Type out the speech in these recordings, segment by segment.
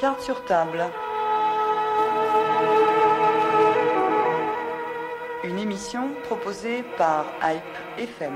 Cartes sur table. Une émission proposée par Hype FM.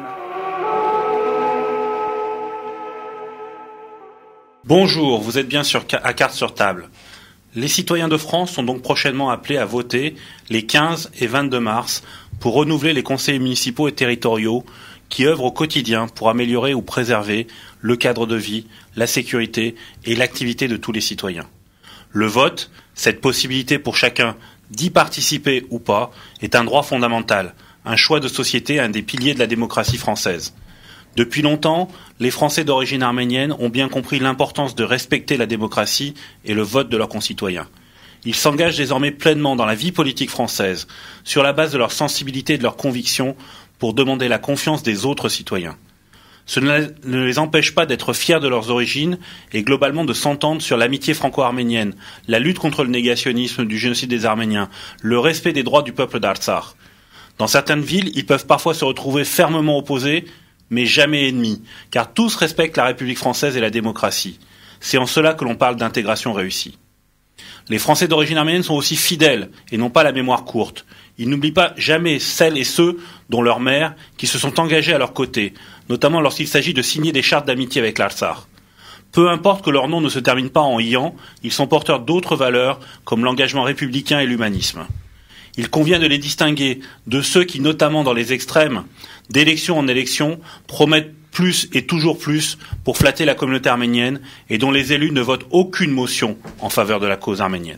Bonjour, vous êtes bien à Cartes sur table. Les citoyens de France sont donc prochainement appelés à voter les 15 et 22 mars pour renouveler les conseils municipaux et territoriaux qui œuvrent au quotidien pour améliorer ou préserver le cadre de vie, la sécurité et l'activité de tous les citoyens. Le vote, cette possibilité pour chacun d'y participer ou pas, est un droit fondamental, un choix de société, un des piliers de la démocratie française. Depuis longtemps, les Français d'origine arménienne ont bien compris l'importance de respecter la démocratie et le vote de leurs concitoyens. Ils s'engagent désormais pleinement dans la vie politique française, sur la base de leur sensibilité et de leurs convictions, pour demander la confiance des autres citoyens. Ce ne les empêche pas d'être fiers de leurs origines et globalement de s'entendre sur l'amitié franco-arménienne, la lutte contre le négationnisme du génocide des Arméniens, le respect des droits du peuple d'Artsakh. Dans certaines villes, ils peuvent parfois se retrouver fermement opposés, mais jamais ennemis, car tous respectent la République française et la démocratie. C'est en cela que l'on parle d'intégration réussie. Les Français d'origine arménienne sont aussi fidèles et n'ont pas la mémoire courte. Ils n'oublient pas jamais celles et ceux, dont leurs mères, qui se sont engagés à leur côté, notamment lorsqu'il s'agit de signer des chartes d'amitié avec l'Artsakh. Peu importe que leur nom ne se termine pas en ian, ils sont porteurs d'autres valeurs, comme l'engagement républicain et l'humanisme. Il convient de les distinguer de ceux qui, notamment dans les extrêmes, d'élection en élection, promettent plus et toujours plus pour flatter la communauté arménienne et dont les élus ne votent aucune motion en faveur de la cause arménienne.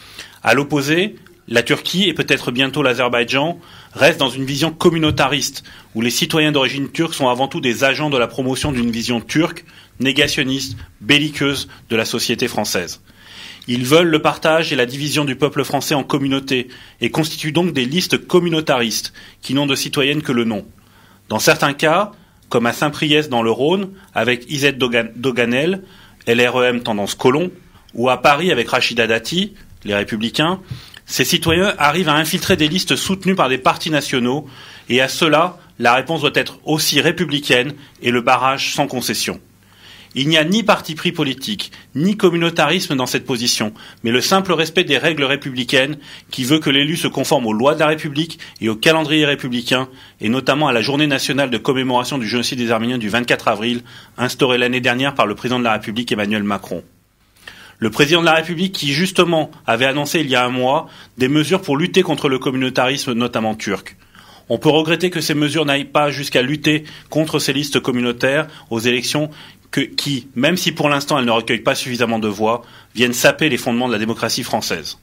À l'opposé, la Turquie et peut-être bientôt l'Azerbaïdjan restent dans une vision communautariste où les citoyens d'origine turque sont avant tout des agents de la promotion d'une vision turque, négationniste, belliqueuse de la société française. Ils veulent le partage et la division du peuple français en communautés et constituent donc des listes communautaristes qui n'ont de citoyennes que le nom. Dans certains cas, comme à Saint-Priest dans le Rhône, avec Izzet Doganel, LREM tendance colon, ou à Paris avec Rachida Dati, les Républicains, ces citoyens arrivent à infiltrer des listes soutenues par des partis nationaux, et à cela, la réponse doit être aussi républicaine et le barrage sans concession. Il n'y a ni parti pris politique, ni communautarisme dans cette position, mais le simple respect des règles républicaines qui veut que l'élu se conforme aux lois de la République et au calendrier républicain, et notamment à la journée nationale de commémoration du génocide des Arméniens du 24 avril, instaurée l'année dernière par le président de la République Emmanuel Macron. Le président de la République qui, justement, avait annoncé il y a un mois des mesures pour lutter contre le communautarisme, notamment turc. On peut regretter que ces mesures n'aillent pas jusqu'à lutter contre ces listes communautaires aux élections qui, même si pour l'instant elles ne recueillent pas suffisamment de voix, viennent saper les fondements de la démocratie française.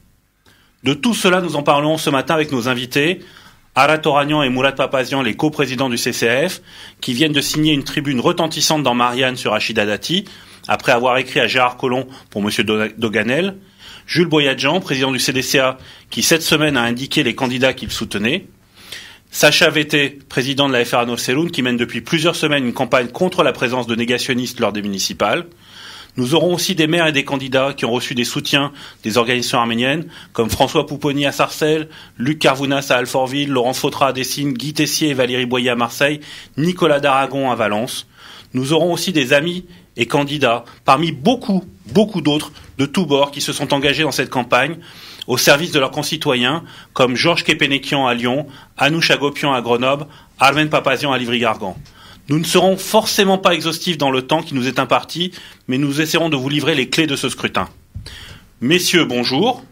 De tout cela, nous en parlons ce matin avec nos invités, Arat Oranian et Murat Papazian, les coprésidents du CCAF, qui viennent de signer une tribune retentissante dans Marianne sur Rachida Dati, après avoir écrit à Gérard Collomb pour M. Doganel, Jules Boyadjian, président du CDCA, qui cette semaine a indiqué les candidats qu'il soutenait, Sacha Vété, président de la FRA Nord-Selloun, qui mène depuis plusieurs semaines une campagne contre la présence de négationnistes lors des municipales. Nous aurons aussi des maires et des candidats qui ont reçu des soutiens des organisations arméniennes, comme François Pouponi à Sarcelles, Luc Carvounas à Alfortville, Laurence Fautra à Dessines, Guy Tessier et Valérie Boyer à Marseille, Nicolas d'Aragon à Valence. Nous aurons aussi des amis et candidats, parmi beaucoup d'autres de tous bords qui se sont engagés dans cette campagne, au service de leurs concitoyens, comme Georges Kepenekian à Lyon, Anouch Agopian à Grenoble, Armen Papazian à Livry-Gargan. Nous ne serons forcément pas exhaustifs dans le temps qui nous est imparti, mais nous essaierons de vous livrer les clés de ce scrutin. Messieurs, bonjour.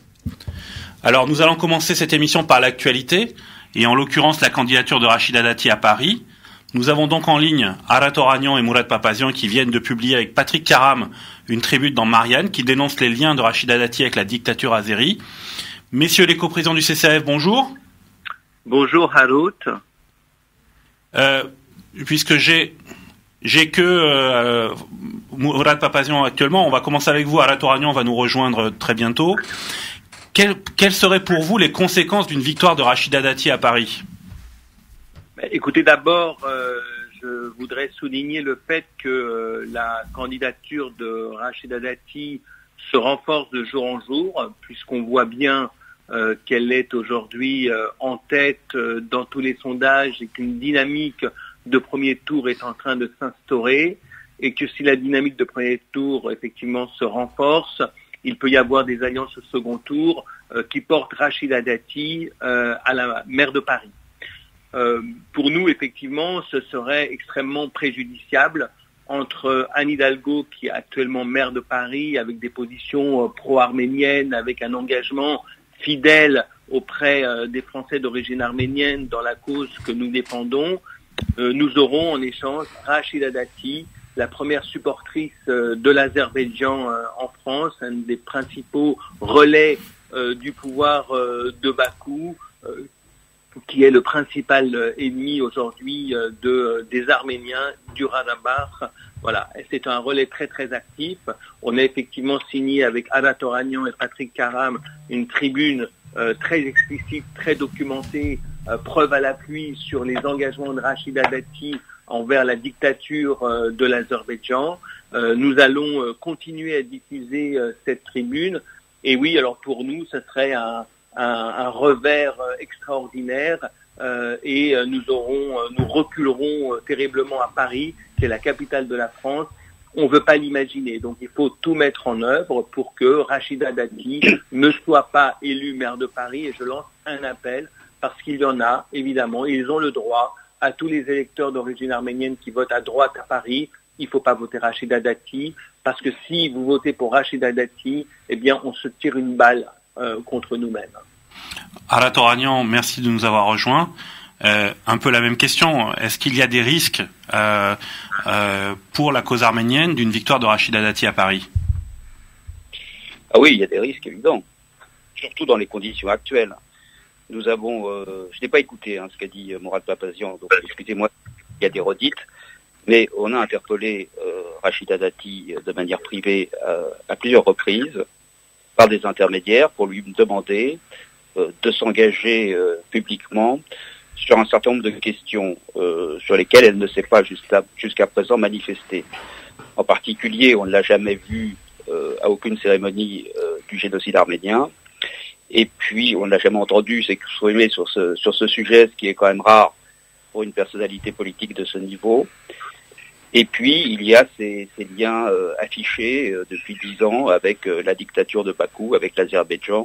Alors, nous allons commencer cette émission par l'actualité, et en l'occurrence la candidature de Rachida Dati à Paris. Nous avons donc en ligne Arat Oranian et Murat Papazian qui viennent de publier avec Patrick Karam une tribune dans Marianne qui dénonce les liens de Rachida Dati avec la dictature azérie. Messieurs les coprésidents du CCAF, bonjour. Bonjour Harout. Puisque j'ai que Murat Papazian actuellement, on va commencer avec vous. Arat Oranian va nous rejoindre très bientôt. Quelles seraient pour vous les conséquences d'une victoire de Rachida Dati à Paris ? Écoutez, d'abord, je voudrais souligner le fait que la candidature de Rachida Dati se renforce de jour en jour, puisqu'on voit bien qu'elle est aujourd'hui en tête dans tous les sondages et qu'une dynamique de premier tour est en train de s'instaurer, et que si la dynamique de premier tour effectivement se renforce, il peut y avoir des alliances au second tour qui portent Rachida Dati à la maire de Paris. Pour nous, effectivement, ce serait extrêmement préjudiciable entre Anne Hidalgo, qui est actuellement maire de Paris, avec des positions pro-arméniennes, avec un engagement fidèle auprès des Français d'origine arménienne dans la cause que nous défendons. Nous aurons en échange Rachida Dati, la première supportrice de l'Azerbaïdjan en France, un des principaux relais du pouvoir de Bakou, qui est le principal ennemi aujourd'hui des Arméniens, du Haut-Karabakh. Voilà, c'est un relais très très actif. On a effectivement signé avec Ada Toranian et Patrick Karam une tribune très explicite, très documentée, preuve à l'appui sur les engagements de Rachida Dati envers la dictature de l'Azerbaïdjan. Nous allons continuer à diffuser cette tribune. Et oui, alors pour nous, ce serait un revers extraordinaire et nous reculerons terriblement à Paris, qui est la capitale de la France. On ne veut pas l'imaginer, donc il faut tout mettre en œuvre pour que Rachida Dati ne soit pas élue maire de Paris. Et je lance un appel, parce qu'il y en a, évidemment, ils ont le droit, à tous les électeurs d'origine arménienne qui votent à droite à Paris, il ne faut pas voter Rachida Dati, parce que si vous votez pour Rachida Dati, eh bien on se tire une balle contre nous-mêmes. Ada Toranian, merci de nous avoir rejoints. Un peu la même question. Est-ce qu'il y a des risques pour la cause arménienne d'une victoire de Rachida Dati à Paris? Ah oui, il y a des risques évidents, surtout dans les conditions actuelles. Nous avons, je n'ai pas écouté ce qu'a dit Mourad Papazian, donc excusez-moi, il y a des redites, mais on a interpellé Rachida Dati de manière privée à plusieurs reprises par des intermédiaires pour lui demander de s'engager publiquement sur un certain nombre de questions sur lesquelles elle ne s'est pas jusqu'à présent manifestée. En particulier, on ne l'a jamais vue à aucune cérémonie du génocide arménien. Et puis, on ne l'a jamais entendu s'exprimer sur ce sujet, ce qui est quand même rare pour une personnalité politique de ce niveau. Et puis, il y a ces liens affichés depuis 10 ans avec la dictature de Bakou, avec l'Azerbaïdjan,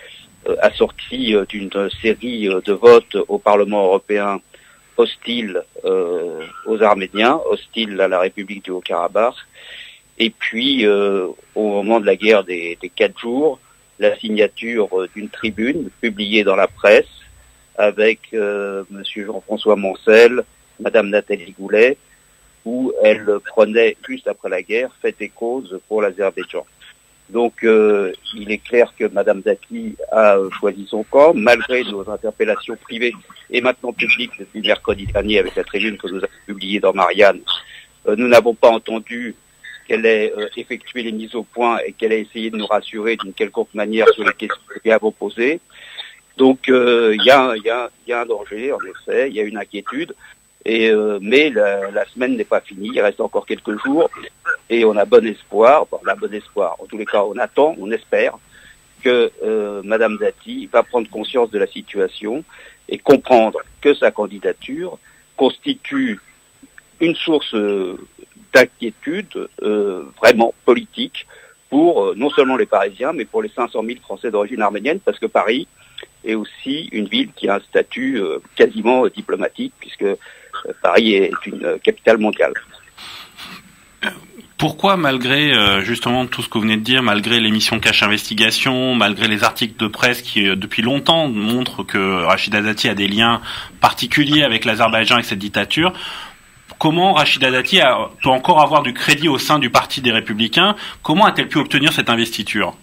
assorti d'une série de votes au Parlement européen hostiles aux Arméniens, hostiles à la République du Haut-Karabakh. Et puis, au moment de la guerre des 4 jours, la signature d'une tribune publiée dans la presse avec Monsieur Jean-François Moncel, Madame Nathalie Goulet, où elle prenait, juste après la guerre, fait et cause pour l'Azerbaïdjan. Donc, il est clair que Madame Dati a choisi son camp, malgré nos interpellations privées et maintenant publiques depuis mercredi dernier avec la tribune que nous avons publiée dans Marianne. Nous n'avons pas entendu qu'elle ait effectué les mises au point et qu'elle ait essayé de nous rassurer d'une quelconque manière sur les questions que nous avons posées. Donc, il y a un danger, en effet, il y a une inquiétude. Mais la semaine n'est pas finie, il reste encore quelques jours et on a bon espoir, en tous les cas on attend, on espère que Madame Dati va prendre conscience de la situation et comprendre que sa candidature constitue une source d'inquiétude vraiment politique pour non seulement les Parisiens mais pour les 500 000 Français d'origine arménienne, parce que Paris est aussi une ville qui a un statut quasiment diplomatique puisque Paris est une capitale mondiale. Pourquoi, malgré justement tout ce que vous venez de dire, malgré l'émission Cache Investigation, malgré les articles de presse qui depuis longtemps montrent que Rachida Dati a des liens particuliers avec l'Azerbaïdjan et cette dictature, comment Rachida Dati peut encore avoir du crédit au sein du Parti des Républicains? Comment a-t-elle pu obtenir cette investiture?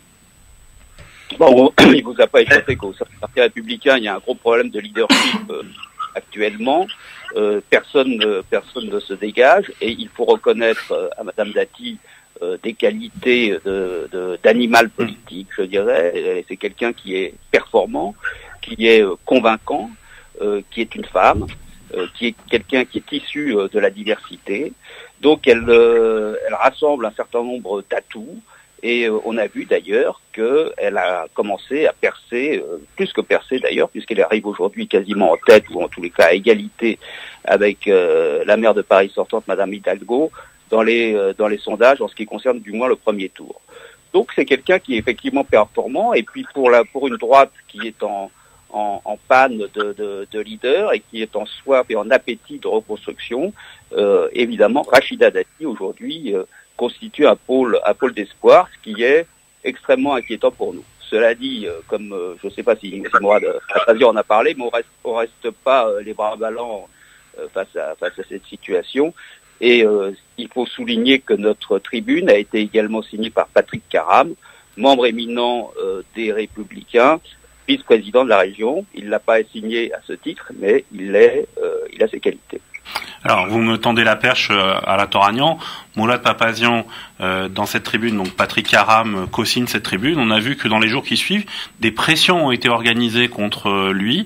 Bon, il vous a pas échappé qu'au sein du Parti républicain, il y a un gros problème de leadership actuellement. Personne ne se dégage et il faut reconnaître à Madame Dati des qualités d'animal politique, je dirais. C'est quelqu'un qui est performant, qui est convaincant, qui est une femme, qui est quelqu'un qui est issu de la diversité. Donc elle rassemble un certain nombre d'atouts. Et on a vu d'ailleurs qu'elle a commencé à percer, plus que percer d'ailleurs, puisqu'elle arrive aujourd'hui quasiment en tête, ou en tous les cas à égalité avec la maire de Paris sortante, Madame Hidalgo, dans les sondages en ce qui concerne du moins le premier tour. Donc c'est quelqu'un qui est effectivement performant. Et puis pour une droite qui est en panne de leader et qui est en soif et en appétit de reconstruction, évidemment Rachida Dati aujourd'hui constitue un pôle d'espoir, ce qui est extrêmement inquiétant pour nous. Cela dit, comme je ne sais pas si Mourad en a parlé, mais on reste pas les bras ballants face à cette situation. Et il faut souligner que notre tribune a été également signée par Patrick Karam, membre éminent des Républicains, vice-président de la région. Il ne l'a pas signé à ce titre, mais il a ses qualités. Alors, vous me tendez la perche à la Toragnan. Mourad Papazian, dans cette tribune, donc Patrick Karam co-signe cette tribune. On a vu que dans les jours qui suivent, des pressions ont été organisées contre lui.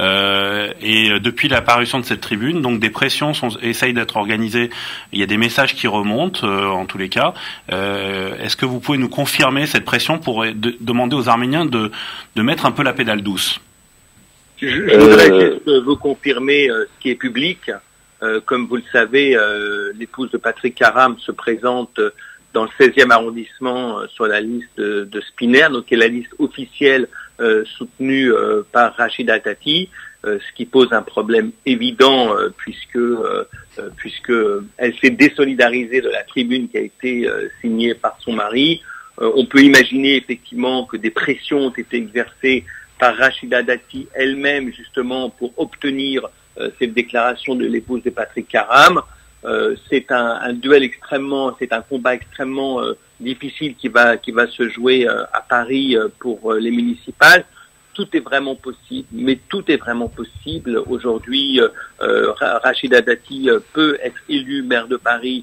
Et depuis l'apparition de cette tribune, donc des pressions essayent d'être organisées. Il y a des messages qui remontent, en tous les cas. Est-ce que vous pouvez nous confirmer cette pression pour demander aux Arméniens de mettre un peu la pédale douce? Je voudrais juste vous confirmer ce qui est public. Comme vous le savez, l'épouse de Patrick Karam se présente dans le 16e arrondissement sur la liste de Spinner, donc qui est la liste officielle soutenue par Rachida Dati, ce qui pose un problème évident puisque elle s'est désolidarisée de la tribune qui a été signée par son mari. On peut imaginer effectivement que des pressions ont été exercées par Rachida Dati elle-même justement pour obtenir cette déclaration de l'épouse de Patrick Karam. C'est un combat extrêmement difficile qui va se jouer à Paris pour les municipales. Tout est vraiment possible, mais tout est vraiment possible. Aujourd'hui, Rachida Dati peut être élue maire de Paris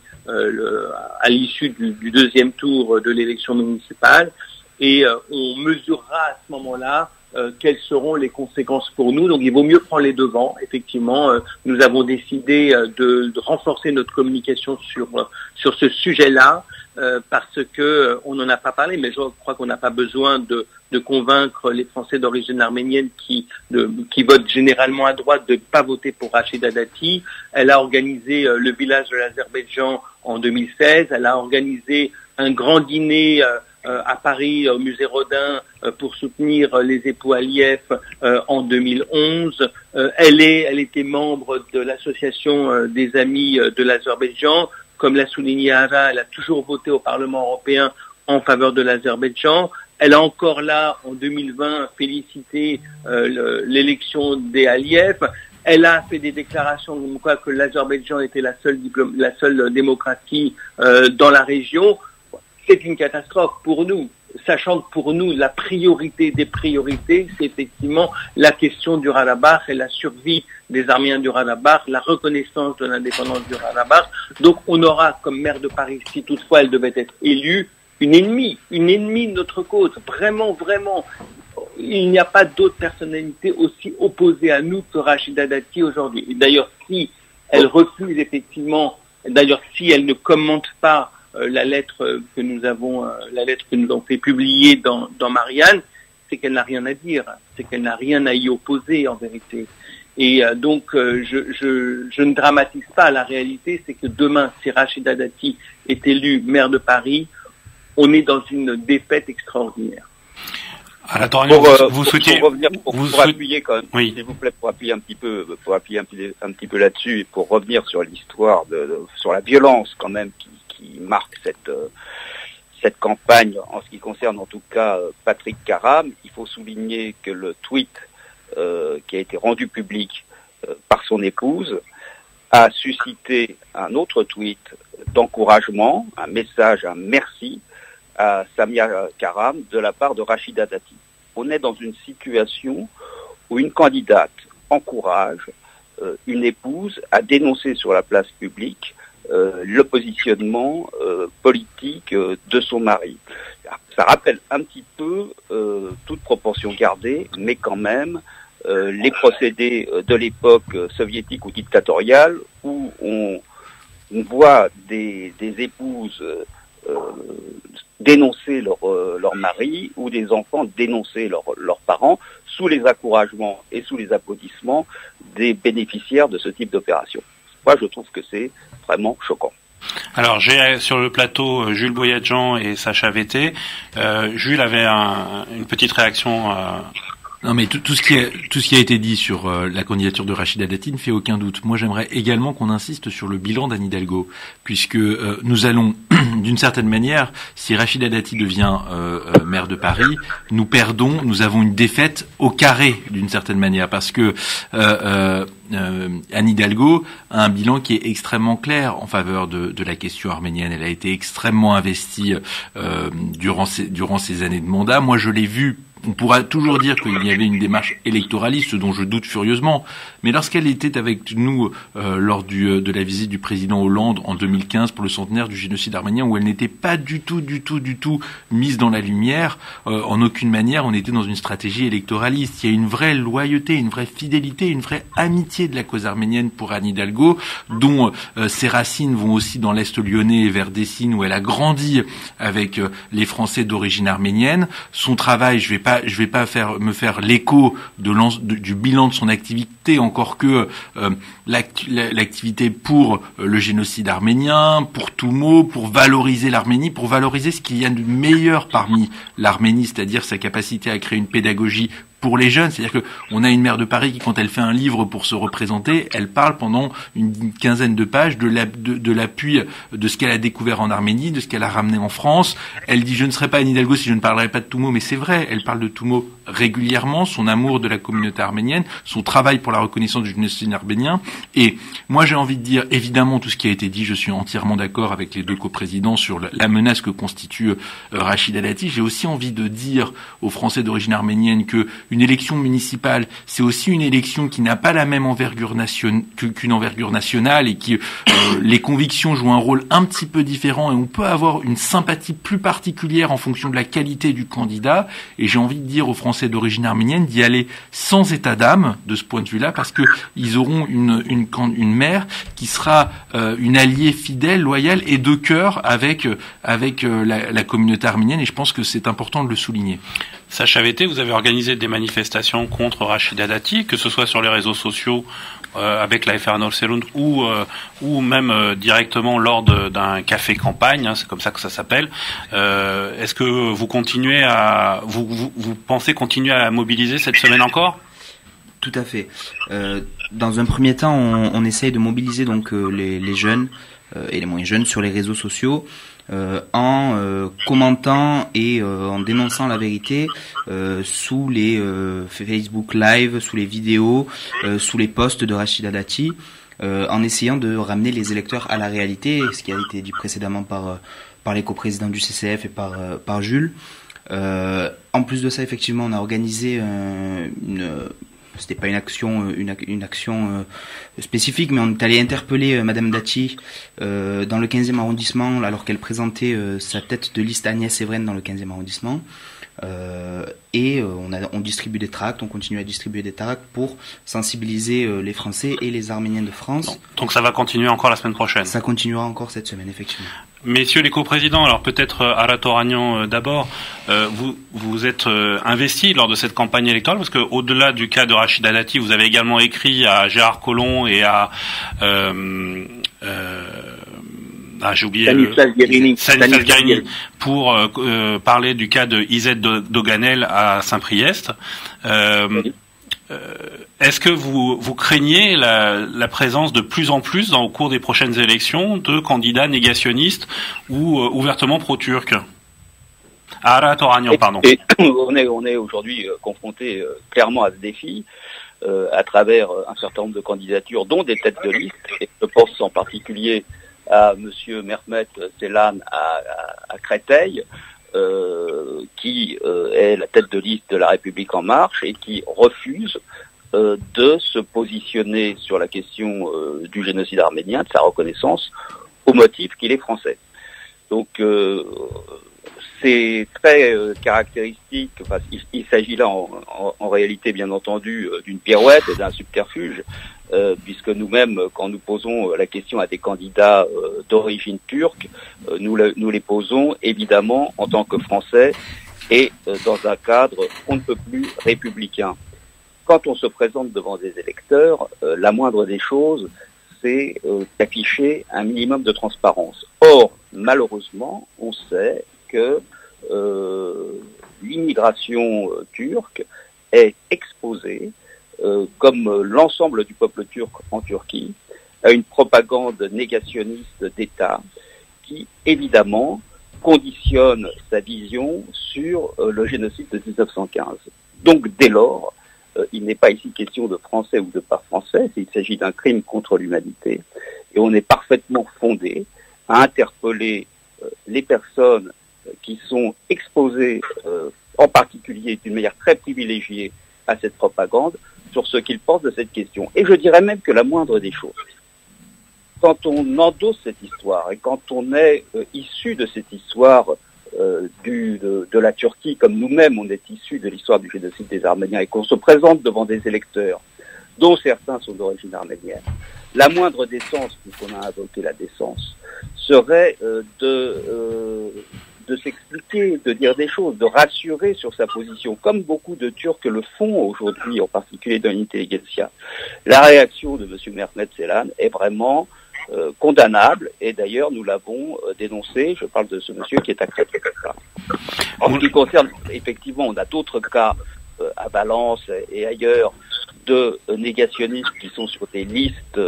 à l'issue du deuxième tour de l'élection municipale, et on mesurera à ce moment-là quelles seront les conséquences pour nous. Donc il vaut mieux prendre les devants. Effectivement, nous avons décidé de renforcer notre communication sur ce sujet-là, parce que on n'en a pas parlé, mais je crois qu'on n'a pas besoin de convaincre les Français d'origine arménienne qui votent généralement à droite de ne pas voter pour Rachida Dati. Elle a organisé le village de l'Azerbaïdjan en 2016. Elle a organisé un grand dîner à Paris, au musée Rodin, pour soutenir les époux Aliyev en 2011. Elle était membre de l'association des amis de l'Azerbaïdjan. Comme l'a souligné Ara, elle a toujours voté au Parlement européen en faveur de l'Azerbaïdjan. Elle a encore là, en 2020, félicité l'élection des Aliyev. Elle a fait des déclarations comme quoi que l'Azerbaïdjan était la seule démocratie dans la région. C'est une catastrophe pour nous, sachant que pour nous, la priorité des priorités, c'est effectivement la question du Haut-Karabakh et la survie des Arméniens du Haut-Karabakh, la reconnaissance de l'indépendance du Haut-Karabakh. Donc on aura, comme maire de Paris, si toutefois elle devait être élue, une ennemie de notre cause. Vraiment, vraiment. Il n'y a pas d'autre personnalité aussi opposée à nous que Rachida Dati aujourd'hui. Et d'ailleurs, si elle refuse effectivement, si elle ne commente pas la lettre que nous avons fait publier dans Marianne, c'est qu'elle n'a rien à dire, c'est qu'elle n'a rien à y opposer en vérité. Et donc je ne dramatise pas. La réalité, c'est que demain, si Rachida Dati est élue maire de Paris, on est dans une défaite extraordinaire. À la Toragnan, vous souhaitiez pour appuyer quand même, oui. S'il vous plaît, pour appuyer un petit peu là-dessus, et pour revenir sur l'histoire sur la violence quand même qui marque cette campagne en ce qui concerne en tout cas Patrick Karam. Il faut souligner que le tweet qui a été rendu public par son épouse a suscité un autre tweet d'encouragement, un message, un merci à Samia Karam de la part de Rachida Dati. On est dans une situation où une candidate encourage une épouse à dénoncer sur la place publique le positionnement politique de son mari. Ça rappelle un petit peu, toute proportion gardée, mais quand même, les procédés de l'époque soviétique ou dictatoriale où on voit des épouses dénoncer leur mari ou des enfants dénoncer leurs parents sous les encouragements et sous les applaudissements des bénéficiaires de ce type d'opération. Moi, je trouve que c'est vraiment choquant. Alors j'ai sur le plateau Jules Boyadjian et Sacha Vété. Jules avait une petite réaction. Non, mais tout ce qui a été dit sur la candidature de Rachida Dati ne fait aucun doute. Moi, j'aimerais également qu'on insiste sur le bilan d'Anne Hidalgo, puisque nous allons, d'une certaine manière, si Rachida Dati devient maire de Paris, nous avons une défaite au carré, d'une certaine manière, parce que Anne Hidalgo a un bilan qui est extrêmement clair en faveur de la question arménienne. Elle a été extrêmement investie durant ces années de mandat. Moi, je l'ai vu. On pourra toujours dire qu'il y avait une démarche électoraliste, ce dont je doute furieusement. Mais lorsqu'elle était avec nous lors de la visite du président Hollande en 2015 pour le centenaire du génocide arménien, où elle n'était pas du tout mise dans la lumière, en aucune manière, on était dans une stratégie électoraliste. Il y a une vraie loyauté, une vraie fidélité, une vraie amitié de la cause arménienne pour Anne Hidalgo, dont ses racines vont aussi dans l'Est lyonnais et vers Dessine, où elle a grandi avec les Français d'origine arménienne. Son travail, je vais pas me faire l'écho du bilan de son activité, encore que l'activité pour le génocide arménien, pour Toumo, pour valoriser l'Arménie, pour valoriser ce qu'il y a de meilleur parmi l'Arménie, c'est-à-dire sa capacité à créer une pédagogie pour les jeunes. C'est-à-dire que on a une maire de Paris qui, quand elle fait un livre pour se représenter, elle parle pendant une quinzaine de pages de l'appui de ce qu'elle a découvert en Arménie, de ce qu'elle a ramené en France. Elle dit: je ne serais pas Anne Hidalgo si je ne parlerais pas de Toumo, mais c'est vrai, elle parle de Toumo régulièrement, son amour de la communauté arménienne, son travail pour la reconnaissance du génocide arménien. Et moi, j'ai envie de dire, évidemment, tout ce qui a été dit, je suis entièrement d'accord avec les deux coprésidents sur la menace que constitue Rachida Dati. J'ai aussi envie de dire aux Français d'origine arménienne que une élection municipale, c'est aussi une élection qui n'a pas la même envergure qu'une envergure nationale, et qui les convictions jouent un rôle un petit peu différent, et on peut avoir une sympathie plus particulière en fonction de la qualité du candidat. Et j'ai envie de dire aux Français d'origine arménienne d'y aller sans état d'âme de ce point de vue-là, parce que ils auront une maire qui sera une alliée fidèle, loyale et de cœur avec la communauté arménienne, et je pense que c'est important de le souligner. Sacha Vété, vous avez organisé des manifestations contre Rachida Dati, que ce soit sur les réseaux sociaux avec la FR Nord-Serund ou même directement lors d'un café campagne, c'est comme ça que ça s'appelle. Est-ce que vous continuez vous pensez continuer à mobiliser cette semaine encore ? Tout à fait. Dans un premier temps, on essaye de mobiliser donc les jeunes et les moins jeunes sur les réseaux sociaux, en commentant et en dénonçant la vérité sous les Facebook Live, sous les vidéos, sous les posts de Rachida Dati, en essayant de ramener les électeurs à la réalité, ce qui a été dit précédemment par les coprésidents du CCF et par Jules. En plus de ça, effectivement, on a organisé c'était pas une action spécifique, mais on est allé interpeller Madame Dati dans le 15e arrondissement, alors qu'elle présentait sa tête de liste Agnès Evren dans le 15e arrondissement. Et on distribue des tracts, on continue à distribuer des tracts pour sensibiliser les Français et les Arméniens de France. Donc ça va continuer encore la semaine prochaine. Ça continuera encore cette semaine, effectivement. Messieurs les coprésidents, alors peut-être Arat Oragnan d'abord, vous êtes investis lors de cette campagne électorale, parce que au-delà du cas de Rachida Dati, vous avez également écrit à Gérard Collomb et à j'ai oublié Stanislas Guérini pour parler du cas de Izette Doganel à Saint-Priest. Est-ce que vous craignez la présence de plus en plus au cours des prochaines élections de candidats négationnistes ou ouvertement pro-turcs? Arat Oragnan, pardon. Et on est aujourd'hui confronté clairement à ce défi à travers un certain nombre de candidatures, dont des têtes de liste, et je pense en particulier à Monsieur Mehmet Ceylan à Créteil, qui est la tête de liste de La République En Marche et qui refuse de se positionner sur la question du génocide arménien, de sa reconnaissance, au motif qu'il est français. Donc c'est très caractéristique, parce qu'il s'agit là en réalité bien entendu d'une pirouette et d'un subterfuge, puisque nous-mêmes, quand nous posons la question à des candidats d'origine turque, nous les posons évidemment en tant que Français et dans un cadre on ne peut plus républicain. Quand on se présente devant des électeurs, la moindre des choses, c'est d'afficher un minimum de transparence. Or, malheureusement, on sait que l'immigration turque est exposée, comme l'ensemble du peuple turc en Turquie, à une propagande négationniste d'État qui, évidemment, conditionne sa vision sur le génocide de 1915. Donc, dès lors, il n'est pas ici question de français ou de pas français, il s'agit d'un crime contre l'humanité, et on est parfaitement fondé à interpeller les personnes qui sont exposées, en particulier d'une manière très privilégiée, à cette propagande, sur ce qu'ils pensent de cette question. Et je dirais même que la moindre des choses, quand on endosse cette histoire et quand on est issu de cette histoire de la Turquie, comme nous-mêmes on est issus de l'histoire du génocide des Arméniens et qu'on se présente devant des électeurs, dont certains sont d'origine arménienne, la moindre décence, puisqu'on a invoqué la décence, serait de s'expliquer, de dire des choses, de rassurer sur sa position, comme beaucoup de Turcs le font aujourd'hui, en particulier dans l'intelligentsia. La réaction de M. Mehmet Selan est vraiment condamnable, et d'ailleurs nous l'avons dénoncé. Je parle de ce monsieur qui est accepté comme ça. En ce qui concerne, effectivement, on a d'autres cas à Valence et ailleurs de négationnistes qui sont sur des listes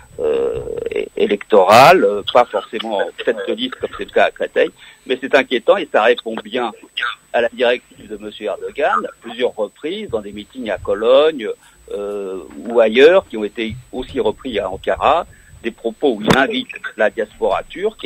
électorales, pas forcément en tête de liste comme c'est le cas à Créteil, mais c'est inquiétant et ça répond bien à la directive de M. Erdogan, à plusieurs reprises, dans des meetings à Cologne ou ailleurs, qui ont été aussi repris à Ankara, des propos où il invite la diaspora turque et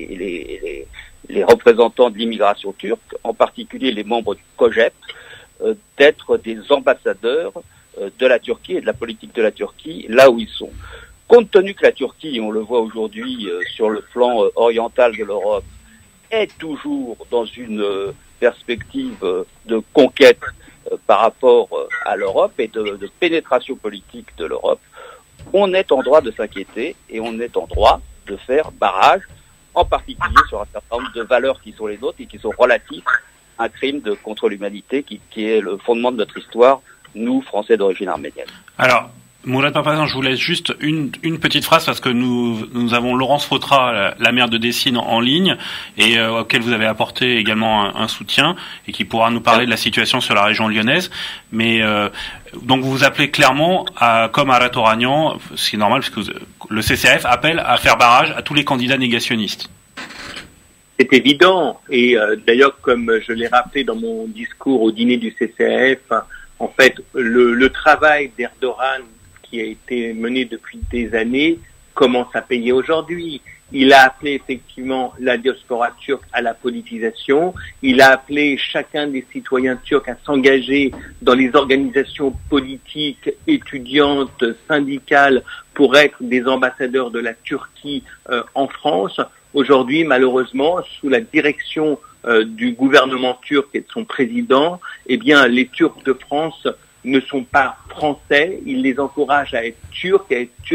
les représentants de l'immigration turque, en particulier les membres du COGEP, d'être des ambassadeurs de la Turquie et de la politique de la Turquie là où ils sont. Compte tenu que la Turquie, on le voit aujourd'hui sur le plan oriental de l'Europe, est toujours dans une perspective de conquête par rapport à l'Europe et de pénétration politique de l'Europe, on est en droit de s'inquiéter et on est en droit de faire barrage, en particulier sur un certain nombre de valeurs qui sont les nôtres et qui sont relatives à un crime contre l'humanité qui est le fondement de notre histoire, nous, Français d'origine arménienne. Alors, Mourad Papazian, je vous laisse juste une petite phrase parce que nous avons Laurence Fautra, la maire de Dessines, en ligne et auquel vous avez apporté également un soutien et qui pourra nous parler de la situation sur la région lyonnaise. Mais donc vous vous appelez clairement, comme Arat Oranian, ce qui est normal puisque le CCAF appelle à faire barrage à tous les candidats négationnistes. C'est évident et d'ailleurs comme je l'ai rappelé dans mon discours au dîner du CCAF, en fait le travail d'Erdogan qui a été mené depuis des années commence à payer aujourd'hui. Il a appelé effectivement la diaspora turque à la politisation. Il a appelé chacun des citoyens turcs à s'engager dans les organisations politiques, étudiantes, syndicales pour être des ambassadeurs de la Turquie en France. Aujourd'hui, malheureusement, sous la direction du gouvernement turc et de son président, eh bien, les Turcs de France ne sont pas français, il les encourage à être turcs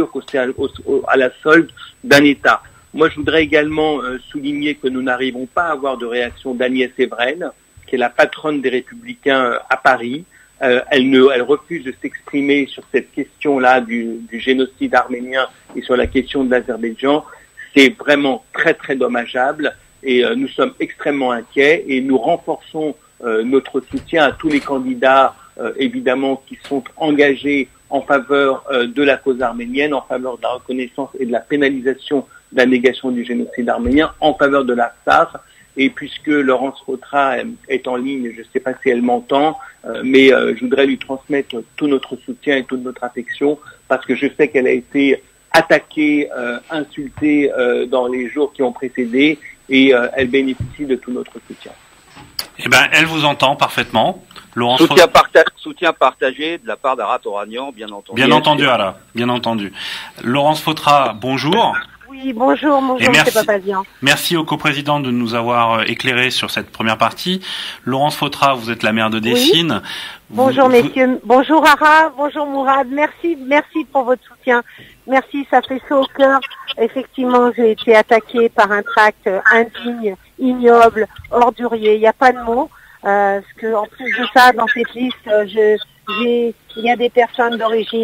à la solde d'un État. Moi, je voudrais également souligner que nous n'arrivons pas à avoir de réaction d'Agnès Evren, qui est la patronne des Républicains à Paris. Elle refuse de s'exprimer sur cette question-là du génocide arménien et sur la question de l'Azerbaïdjan. C'est vraiment très très dommageable et nous sommes extrêmement inquiets et nous renforçons notre soutien à tous les candidats évidemment qui sont engagés en faveur de la cause arménienne, en faveur de la reconnaissance et de la pénalisation de la négation du génocide arménien, en faveur de l'Artsakh. Et puisque Laurence Fautra est en ligne, je ne sais pas si elle m'entend, mais je voudrais lui transmettre tout notre soutien et toute notre affection, parce que je sais qu'elle a été attaquée, insultée dans les jours qui ont précédé, et elle bénéficie de tout notre soutien. Eh ben, elle vous entend parfaitement. Laurence Soutien partagé de la part d'Arat Oranian, bien entendu. Bien entendu, Ara, bien entendu. Laurence Fautra, bonjour. Oui, bonjour, M. Papazian. Merci au coprésident de nous avoir éclairé sur cette première partie. Laurence Fautra, vous êtes la maire de Dessines. Oui. Bonjour messieurs, bonjour Ara, bonjour Mourad, merci pour votre soutien. Merci, ça fait chaud au cœur. Effectivement, j'ai été attaquée par un tract indigne, ignoble, ordurier, il n'y a pas de mots. Parce que en plus de ça, dans cette liste, il y a des personnes d'origine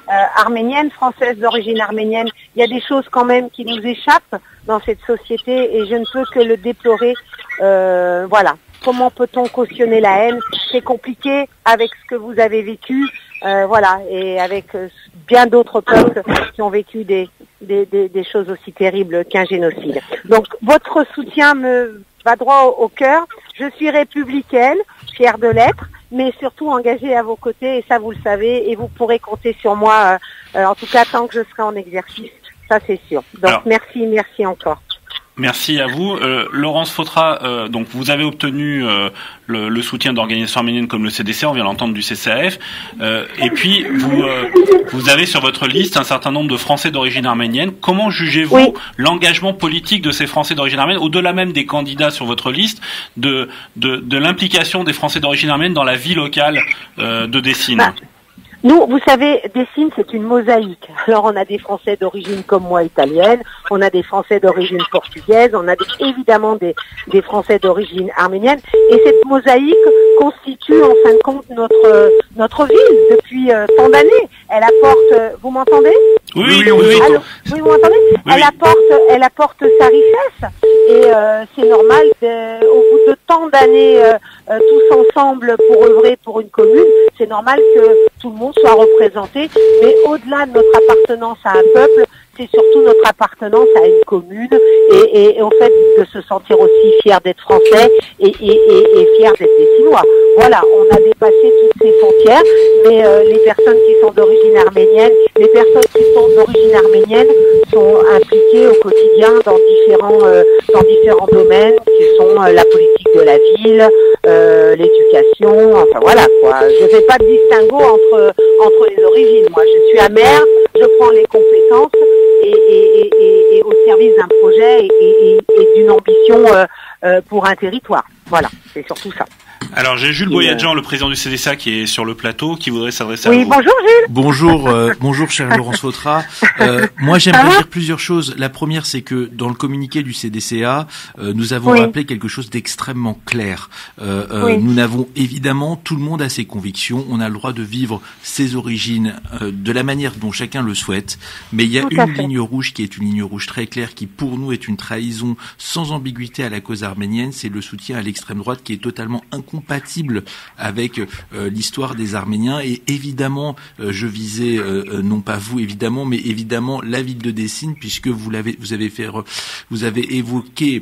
arménienne, française d'origine arménienne. Il y a des choses quand même qui nous échappent dans cette société et je ne peux que le déplorer. Voilà. Comment peut-on cautionner la haine? C'est compliqué avec ce que vous avez vécu, voilà, et avec bien d'autres peuples qui ont vécu des choses aussi terribles qu'un génocide. Donc votre soutien me va droit au cœur. Je suis républicaine, fière de l'être, mais surtout engagée à vos côtés, et ça vous le savez, et vous pourrez compter sur moi, en tout cas tant que je serai en exercice, ça c'est sûr. Donc alors, merci encore. Merci à vous. Laurence Fautra, donc vous avez obtenu le soutien d'organisations arméniennes comme le CDC, on vient l'entendre du CCAF, et puis vous avez sur votre liste un certain nombre de Français d'origine arménienne. Comment jugez-vous l'engagement politique de ces Français d'origine arménienne, au-delà même des candidats sur votre liste, de l'implication des Français d'origine arménienne dans la vie locale de Dessine? Nous, vous savez, Dessine, c'est une mosaïque. Alors, on a des Français d'origine comme moi, italienne, on a des Français d'origine portugaise, on a évidemment des Français d'origine arménienne. Et cette mosaïque constitue, en fin de compte, notre ville depuis tant d'années. Elle apporte... Vous m'entendez? Oui. Allô, oui, vous m'entendez? Oui. Elle apporte sa richesse. Et c'est normal, au bout de tant d'années, tous ensemble pour œuvrer pour une commune, c'est normal que tout le monde soit représenté, mais au-delà de notre appartenance à un peuple, c'est surtout notre appartenance à une commune et au fait de se sentir aussi fier d'être français et fier d'être Dessinois. Voilà, on a dépassé toutes ces frontières, mais les personnes qui sont d'origine arménienne, sont impliquées au quotidien dans différents domaines qui sont la politique de la ville, l'éducation, enfin voilà quoi. Je fais pas de distinguo entre les origines. Moi, je suis amère, je prends les compétences et au service d'un projet et d'une ambition pour un territoire. Voilà, c'est surtout ça. Alors j'ai Jules Boyadjian, le président du CDSA, qui est sur le plateau, qui voudrait s'adresser à vous. Oui, bonjour Jules. Bonjour chère Laurence Fautra. Moi j'aimerais dire plusieurs choses. La première, c'est que dans le communiqué du CDCA, nous avons rappelé quelque chose d'extrêmement clair. Nous n'avons évidemment, tout le monde a ses convictions, on a le droit de vivre ses origines de la manière dont chacun le souhaite, mais il y a une ligne rouge qui est une ligne rouge très claire, qui pour nous est une trahison sans ambiguïté à la cause arménienne, c'est le soutien à l'extrême droite qui est totalement incompatible avec l'histoire des Arméniens. Et évidemment, je visais non pas vous évidemment, mais évidemment la ville de Dessine, puisque vous avez évoqué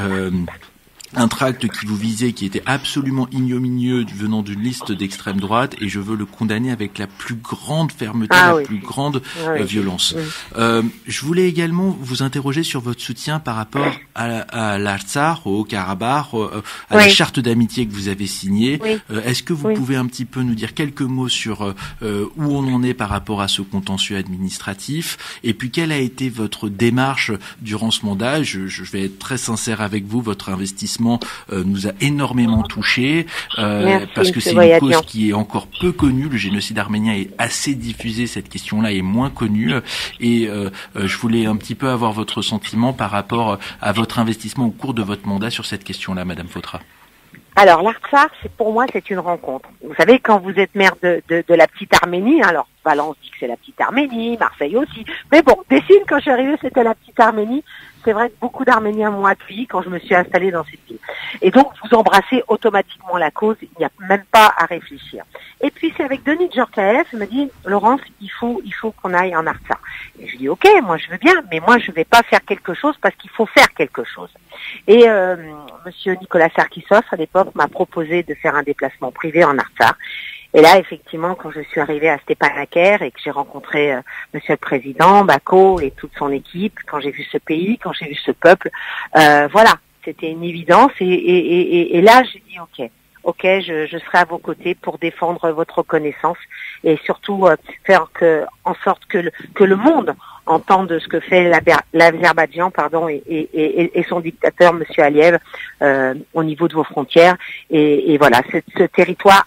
un tract qui vous visait, qui était absolument ignominieux venant d'une liste d'extrême droite, et je veux le condamner avec la plus grande fermeté, plus grande violence. Je voulais également vous interroger sur votre soutien par rapport à l'Artsakh, au Karabakh, à la charte d'amitié que vous avez signée. Est-ce que vous pouvez un petit peu nous dire quelques mots sur où on en est par rapport à ce contentieux administratif, et puis quelle a été votre démarche durant ce mandat? Je vais être très sincère avec vous, votre investissement nous a énormément touchés, parce que c'est une cause qui est encore peu connue. Le génocide arménien est assez diffusé, cette question-là est moins connue, et je voulais un petit peu avoir votre sentiment par rapport à votre investissement au cours de votre mandat sur cette question-là, Madame Fautra. Alors l'Artsakh, pour moi, c'est une rencontre. Vous savez, quand vous êtes maire de la petite Arménie, alors Valence dit que c'est la petite Arménie, Marseille aussi, mais bon, Dessine, quand je suis arrivée, c'était la petite Arménie. C'est vrai que beaucoup d'Arméniens m'ont accueilli quand je me suis installée dans cette ville. Et donc, vous embrassez automatiquement la cause, il n'y a même pas à réfléchir. Et puis, c'est avec Denis Djorkaeff, il me dit, Laurence, il faut qu'on aille en Artsakh. Et je dis, ok, moi je veux bien, mais moi je vais pas faire quelque chose parce qu'il faut faire quelque chose. Et monsieur Nicolas Sarkissov, à l'époque, m'a proposé de faire un déplacement privé en Artsakh. Et là, effectivement, quand je suis arrivée à Stepanakert et que j'ai rencontré Monsieur le Président, Bako et toute son équipe, quand j'ai vu ce pays, quand j'ai vu ce peuple, voilà, c'était une évidence. Et là, j'ai dit ok, je serai à vos côtés pour défendre votre reconnaissance et surtout faire en sorte que le monde entende ce que fait l'Azerbaïdjan, et son dictateur, Monsieur Aliyev, au niveau de vos frontières. Et voilà, ce territoire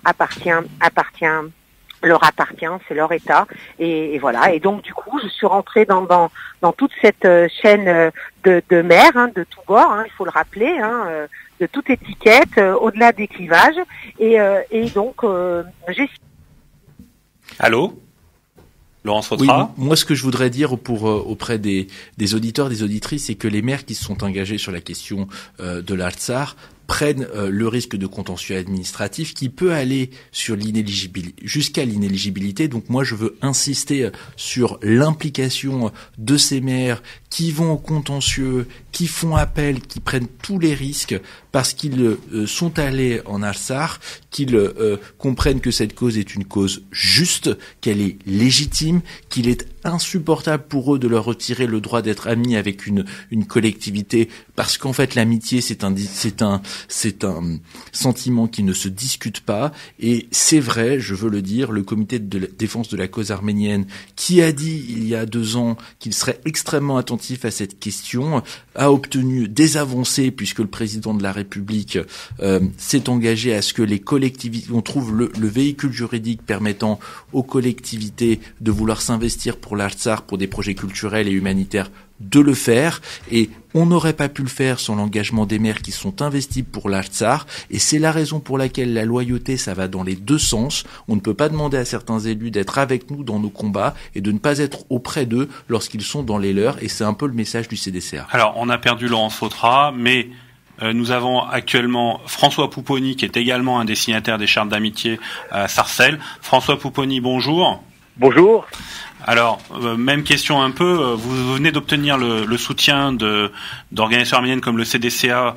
leur appartient, c'est leur État, et voilà. Et donc du coup, je suis rentrée dans toute cette chaîne de mer, de tous bords, il faut le rappeler, de toute étiquette, au-delà des clivages, et donc j'ai. Allô? Laurence Oui, Fautra. moi ce que je voudrais dire auprès des auditeurs, des auditrices, c'est que les maires qui se sont engagés sur la question de l'Artsakh prennent le risque de contentieux administratif qui peut aller sur jusqu'à l'inéligibilité. Donc moi je veux insister sur l'implication de ces maires qui vont au contentieux, qui font appel, qui prennent tous les risques parce qu'ils sont allés en Artsakh, qu'ils comprennent que cette cause est une cause juste, qu'elle est légitime, qu'il est insupportable pour eux de leur retirer le droit d'être amis avec une collectivité, parce qu'en fait l'amitié c'est un sentiment qui ne se discute pas. Et c'est vrai, je veux le dire, le comité de défense de la cause arménienne, qui a dit il y a 2 ans qu'il serait extrêmement attentif à cette question, a obtenu des avancées puisque le président de la République s'est engagé à ce que les collectivités, on trouve le véhicule juridique permettant aux collectivités de vouloir s'investir pour l'Artsakh, pour des projets culturels et humanitaires, de le faire, et on n'aurait pas pu le faire sans l'engagement des maires qui sont investis pour l'Artsakh, et c'est la raison pour laquelle la loyauté, ça va dans les 2 sens. On ne peut pas demander à certains élus d'être avec nous dans nos combats et de ne pas être auprès d'eux lorsqu'ils sont dans les leurs, et c'est un peu le message du CDCA. Alors, on a perdu Laurence Fautra, mais nous avons actuellement François Pupponi, qui est également un des signataires des chartes d'amitié à Sarcelles. François Pupponi, bonjour. Bonjour. Alors, même question un peu, vous venez d'obtenir le soutien d'organisations arméniennes comme le CDCA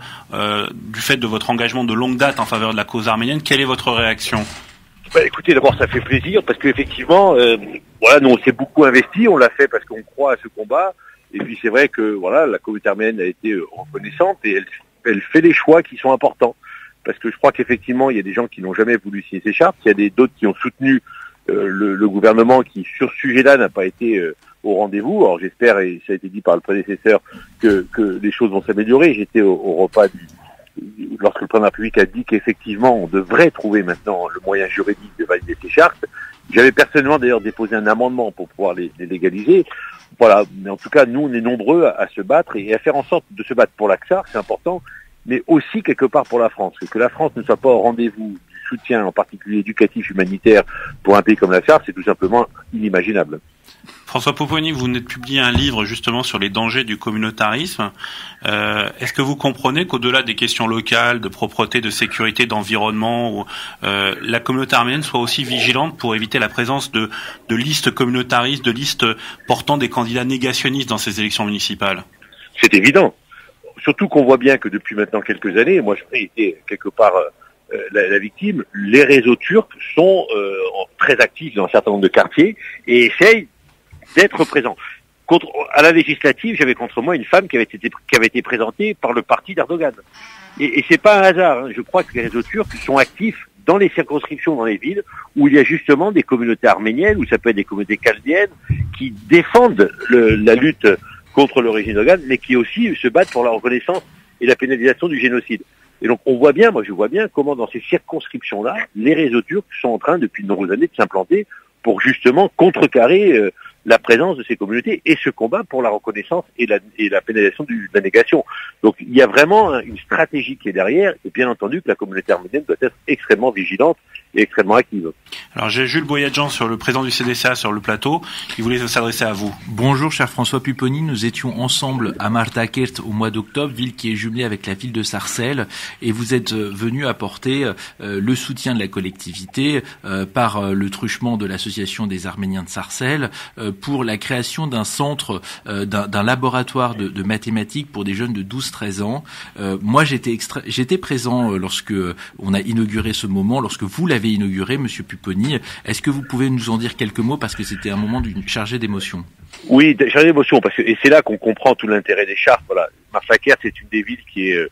du fait de votre engagement de longue date en faveur de la cause arménienne. Quelle est votre réaction ? Écoutez, d'abord ça fait plaisir parce qu'effectivement, nous on s'est beaucoup investi, on l'a fait parce qu'on croit à ce combat, et puis c'est vrai que la communauté arménienne a été reconnaissante et elle fait des choix qui sont importants. Parce que je crois qu'effectivement il y a des gens qui n'ont jamais voulu signer ces chartes, il y a d'autres qui ont soutenu le gouvernement qui, sur ce sujet-là, n'a pas été au rendez-vous. Alors j'espère, et ça a été dit par le prédécesseur, que les choses vont s'améliorer. J'étais au repas lorsque le président de la République a dit qu'effectivement on devrait trouver maintenant le moyen juridique de valider ces chartes. J'avais personnellement d'ailleurs déposé un amendement pour pouvoir les légaliser. Voilà, mais en tout cas nous on est nombreux à se battre et à faire en sorte de se battre pour l'Artsakh, c'est important, mais aussi quelque part pour la France. Que la France ne soit pas au rendez-vous soutien, en particulier éducatif, humanitaire, pour un pays comme l'Artsakh, c'est tout simplement inimaginable. François Pupponi, vous venez de publier un livre justement sur les dangers du communautarisme. Est-ce que vous comprenez qu'au-delà des questions locales, de propreté, de sécurité, d'environnement, la communauté arménienne soit aussi vigilante pour éviter la présence de listes communautaristes, de listes portant des candidats négationnistes dans ces élections municipales ? C'est évident. Surtout qu'on voit bien que depuis maintenant quelques années, moi j'ai été quelque part la victime, les réseaux turcs sont très actifs dans un certain nombre de quartiers et essayent d'être présents. À la législative, j'avais contre moi une femme qui avait été présentée par le parti d'Erdogan. Et c'est pas un hasard, hein. Je crois que les réseaux turcs sont actifs dans les circonscriptions, dans les villes, où il y a justement des communautés arméniennes, ou ça peut être des communautés chaldéennes, qui défendent la lutte contre le régime d'Erdogan, mais qui aussi se battent pour la reconnaissance et la pénalisation du génocide. Et donc on voit bien, je vois bien comment dans ces circonscriptions-là, les réseaux turcs sont en train depuis de nombreuses années de s'implanter pour justement contrecarrer la présence de ces communautés et ce combat pour la reconnaissance et la pénalisation de la négation. Donc il y a vraiment une stratégie qui est derrière, et bien entendu que la communauté arménienne doit être extrêmement vigilante et extrêmement active. Alors j'ai Jules Boyadjian, sur le président du CDCA, sur le plateau, qui voulait s'adresser à vous. Bonjour cher François Pupponi, nous étions ensemble à Martakert au mois d'octobre, ville qui est jumelée avec la ville de Sarcelles, et vous êtes venu apporter le soutien de la collectivité par le truchement de l'association des Arméniens de Sarcelles pour la création d'un centre, d'un laboratoire de mathématiques pour des jeunes de 12-13 ans. Moi j'étais présent lorsque on a inauguré ce moment, lorsque vous l'avez inauguré, Monsieur Pupponi. Est-ce que vous pouvez nous en dire quelques mots, parce que c'était un moment chargé d'émotion? Oui, chargé d'émotion, parce que et c'est là qu'on comprend tout l'intérêt des chartes. Voilà, Martakert, c'est une des villes qui est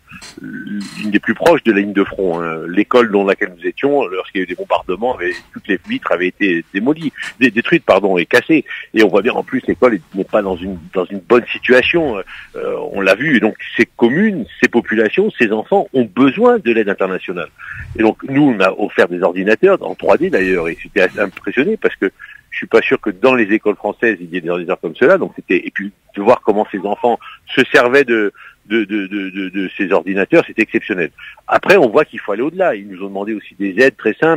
une des plus proches de la ligne de front. Hein. L'école dans laquelle nous étions, lorsqu'il y a eu des bombardements, toutes les vitres avaient été détruites, et cassées. Et on voit bien en plus l'école n'est pas dans une bonne situation. On l'a vu. Et donc ces communes, ces populations, ces enfants ont besoin de l'aide internationale. Et donc nous, on a offert des ordinateurs en 3D d'ailleurs, et j'étais assez impressionné parce que je suis pas sûr que dans les écoles françaises il y ait des ordinateurs comme cela. Donc et puis de voir comment ces enfants se servaient de ces ordinateurs, c'est exceptionnel. Après, on voit qu'il faut aller au-delà. Ils nous ont demandé aussi des aides très simples.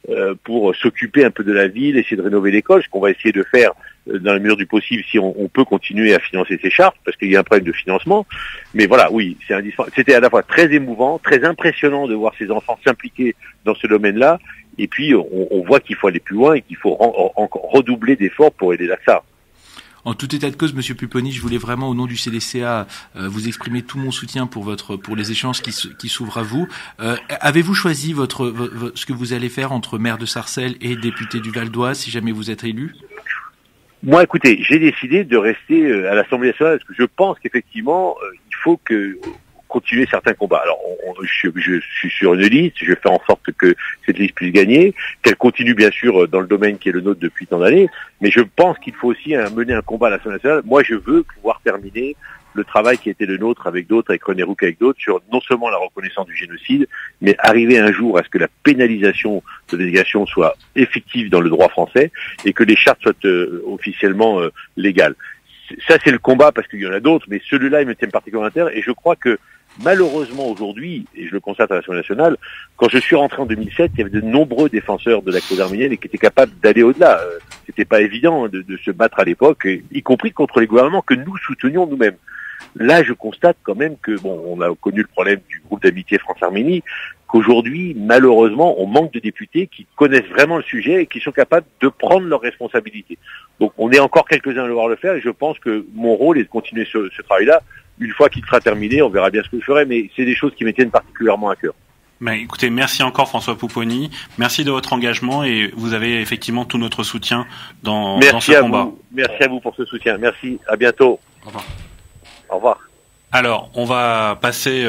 pour s'occuper un peu de la ville, essayer de rénover l'école, ce qu'on va essayer de faire dans la mesure du possible si on peut continuer à financer ces chartes, parce qu'il y a un problème de financement. Mais voilà, oui, c'est indispensable. C'était à la fois très émouvant, très impressionnant de voir ces enfants s'impliquer dans ce domaine-là, et puis on voit qu'il faut aller plus loin et qu'il faut encore redoubler d'efforts pour aider l'AXA. En tout état de cause, Monsieur Pupponi, je voulais vraiment, au nom du CDCA, vous exprimer tout mon soutien pour les échanges qui s'ouvrent à vous. Avez-vous choisi ce que vous allez faire entre maire de Sarcelles et député du Val d'Oise, si jamais vous êtes élu? Moi, écoutez, j'ai décidé de rester à l'Assemblée nationale parce que je pense qu'effectivement, il faut continuer certains combats. Alors, je suis sur une liste, je fais en sorte que cette liste puisse gagner, qu'elle continue bien sûr dans le domaine qui est le nôtre depuis tant d'années, mais je pense qu'il faut aussi mener un combat à l'Assemblée nationale. Moi, je veux pouvoir terminer le travail qui était le nôtre avec d'autres, avec René Rouc, avec d'autres, sur non seulement la reconnaissance du génocide, mais arriver un jour à ce que la pénalisation de l'éducation soit effective dans le droit français et que les chartes soient officiellement légales. Ça, c'est le combat parce qu'il y en a d'autres, mais celui-là, il me tient particulièrement à cœur et je crois que malheureusement aujourd'hui, et je le constate à l'Assemblée nationale, quand je suis rentré en 2007, il y avait de nombreux défenseurs de la cause arménienne et qui étaient capables d'aller au-delà. C'était pas évident de se battre à l'époque, y compris contre les gouvernements que nous soutenions nous-mêmes. Là, je constate quand même que, on a connu le problème du groupe d'amitié France-Arménie, qu'aujourd'hui, malheureusement, on manque de députés qui connaissent vraiment le sujet et qui sont capables de prendre leurs responsabilités. Donc, on est encore quelques-uns à devoir le faire et je pense que mon rôle est de continuer ce travail-là. Une fois qu'il sera terminé, on verra bien ce que je ferai, mais c'est des choses qui me tiennent particulièrement à cœur. Écoutez, merci encore François Pupponi, merci de votre engagement et vous avez effectivement tout notre soutien dans ce combat. Merci à vous pour ce soutien, merci, à bientôt. Au revoir. Au revoir. Alors, on va passer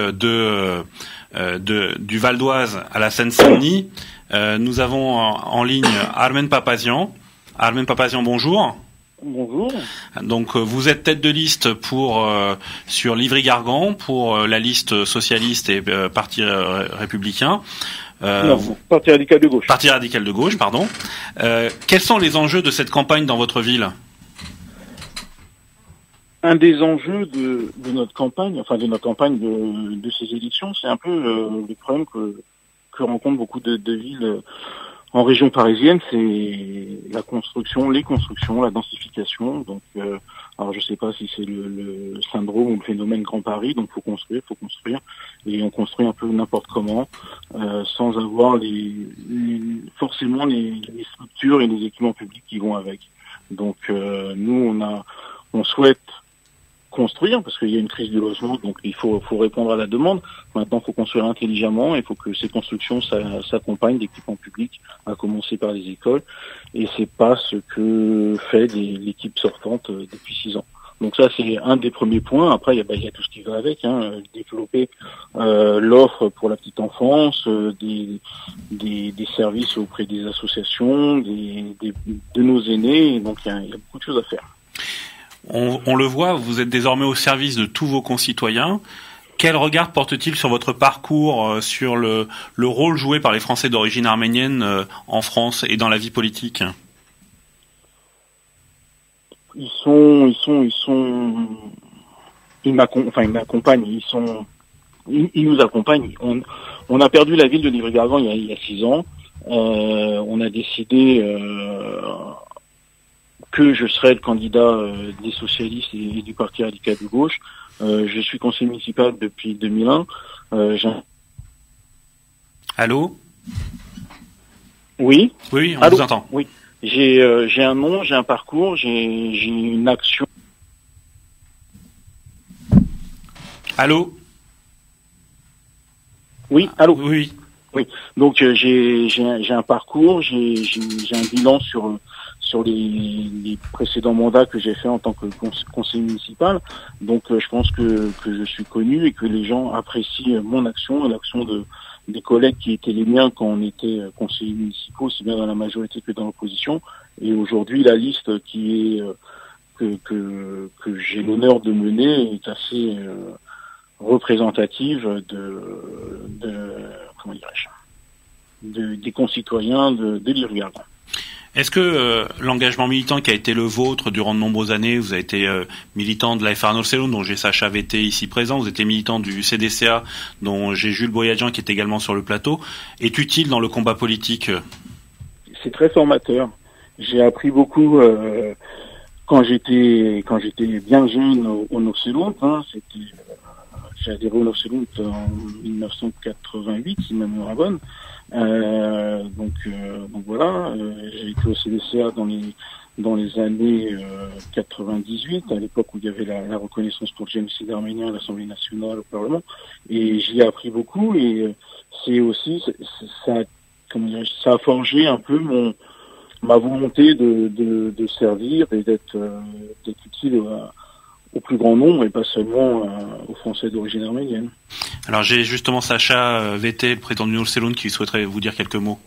du Val d'Oise à la Seine-Saint-Denis. Nous avons en ligne Armen Papazian. Armen Papazian, bonjour. Bonjour. Donc vous êtes tête de liste sur Livry-Gargan pour la liste socialiste et Parti républicain. Parti radical de gauche. Parti radical de gauche, pardon. Quels sont les enjeux de cette campagne dans votre ville ? Un des enjeux de notre campagne, de ces élections, c'est un peu le problème que rencontrent beaucoup de villes en région parisienne, c'est les constructions, la densification. Donc, alors je sais pas si c'est le syndrome ou le phénomène Grand Paris, donc faut construire, et on construit un peu n'importe comment, sans avoir forcément les structures et les équipements publics qui vont avec. Donc, nous on souhaite construire parce qu'il y a une crise du logement, donc il faut répondre à la demande. Maintenant, il faut construire intelligemment, il faut que ces constructions s'accompagnent d'équipements publics, à commencer par les écoles, et c'est pas ce que fait l'équipe sortante depuis 6 ans. Donc ça, c'est un des premiers points. Après, il y a tout ce qui va avec, développer l'offre pour la petite enfance, des services auprès des associations, de nos aînés. Donc il y a beaucoup de choses à faire. On le voit, vous êtes désormais au service de tous vos concitoyens. Quel regard porte-t-il sur votre parcours, sur le rôle joué par les Français d'origine arménienne en France et dans la vie politique ? Ils m'accompagnent, ils nous accompagnent. On a perdu la ville de Livry-Gargan il y a 6 ans. On a décidé que je serais le candidat des socialistes et du Parti radical de gauche. Je suis conseiller municipal depuis 2001. Allô ? Oui. Oui, on vous entend. Oui. J'ai un nom, j'ai un parcours, j'ai une action. Allô ? Oui, allô. Oui. Oui. Donc j'ai un parcours, j'ai un bilan sur les précédents mandats que j'ai fait en tant que conseiller municipal. Donc je pense que je suis connu et que les gens apprécient mon action et l'action des collègues qui étaient les miens quand on était conseillers municipaux, aussi bien dans la majorité que dans l'opposition. Et aujourd'hui, la liste qui est que j'ai l'honneur de mener est assez représentative des concitoyens de Livry-Gargan. Est-ce que l'engagement militant qui a été le vôtre durant de nombreuses années, vous avez été militant de la FR Nord-Selon, dont j'ai Sacha VT ici présent, vous étiez militant du CDCA, dont j'ai Jules Boyadjian qui est également sur le plateau, est utile dans le combat politique ? c'est très formateur. J'ai appris beaucoup quand j'étais bien jeune au Nocéloute. J'ai adhéré au Nocéloute en 1988, si ma mémoire est bonne. Donc voilà, j'ai été au CDCA dans les années 98, à l'époque où il y avait la reconnaissance pour le génocide arménien à l'Assemblée nationale, au Parlement, et j'y ai appris beaucoup, et c'est aussi, ça a forgé un peu ma volonté de servir et d'être utile au plus grand nombre, et pas seulement aux Français d'origine arménienne. Alors j'ai justement Sacha VT, le président du Nocéloute, qui souhaiterait vous dire quelques mots.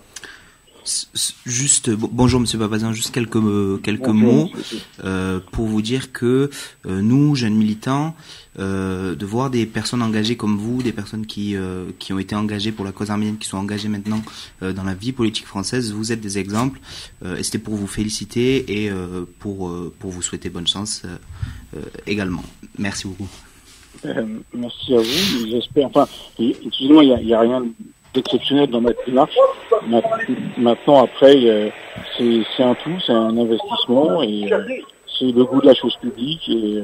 Juste bonjour Monsieur Papazian, juste quelques mots pour vous dire que nous, jeunes militants, de voir des personnes engagées comme vous, des personnes qui ont été engagées pour la cause arménienne, qui sont engagées maintenant dans la vie politique française, vous êtes des exemples, et c'était pour vous féliciter et pour vous souhaiter bonne chance également. Merci beaucoup. Merci à vous. J'espère. Enfin, excusez-moi, il y a rien d'exceptionnel dans ma démarche. Maintenant, après, c'est un tout, c'est un investissement, et c'est le goût de la chose publique et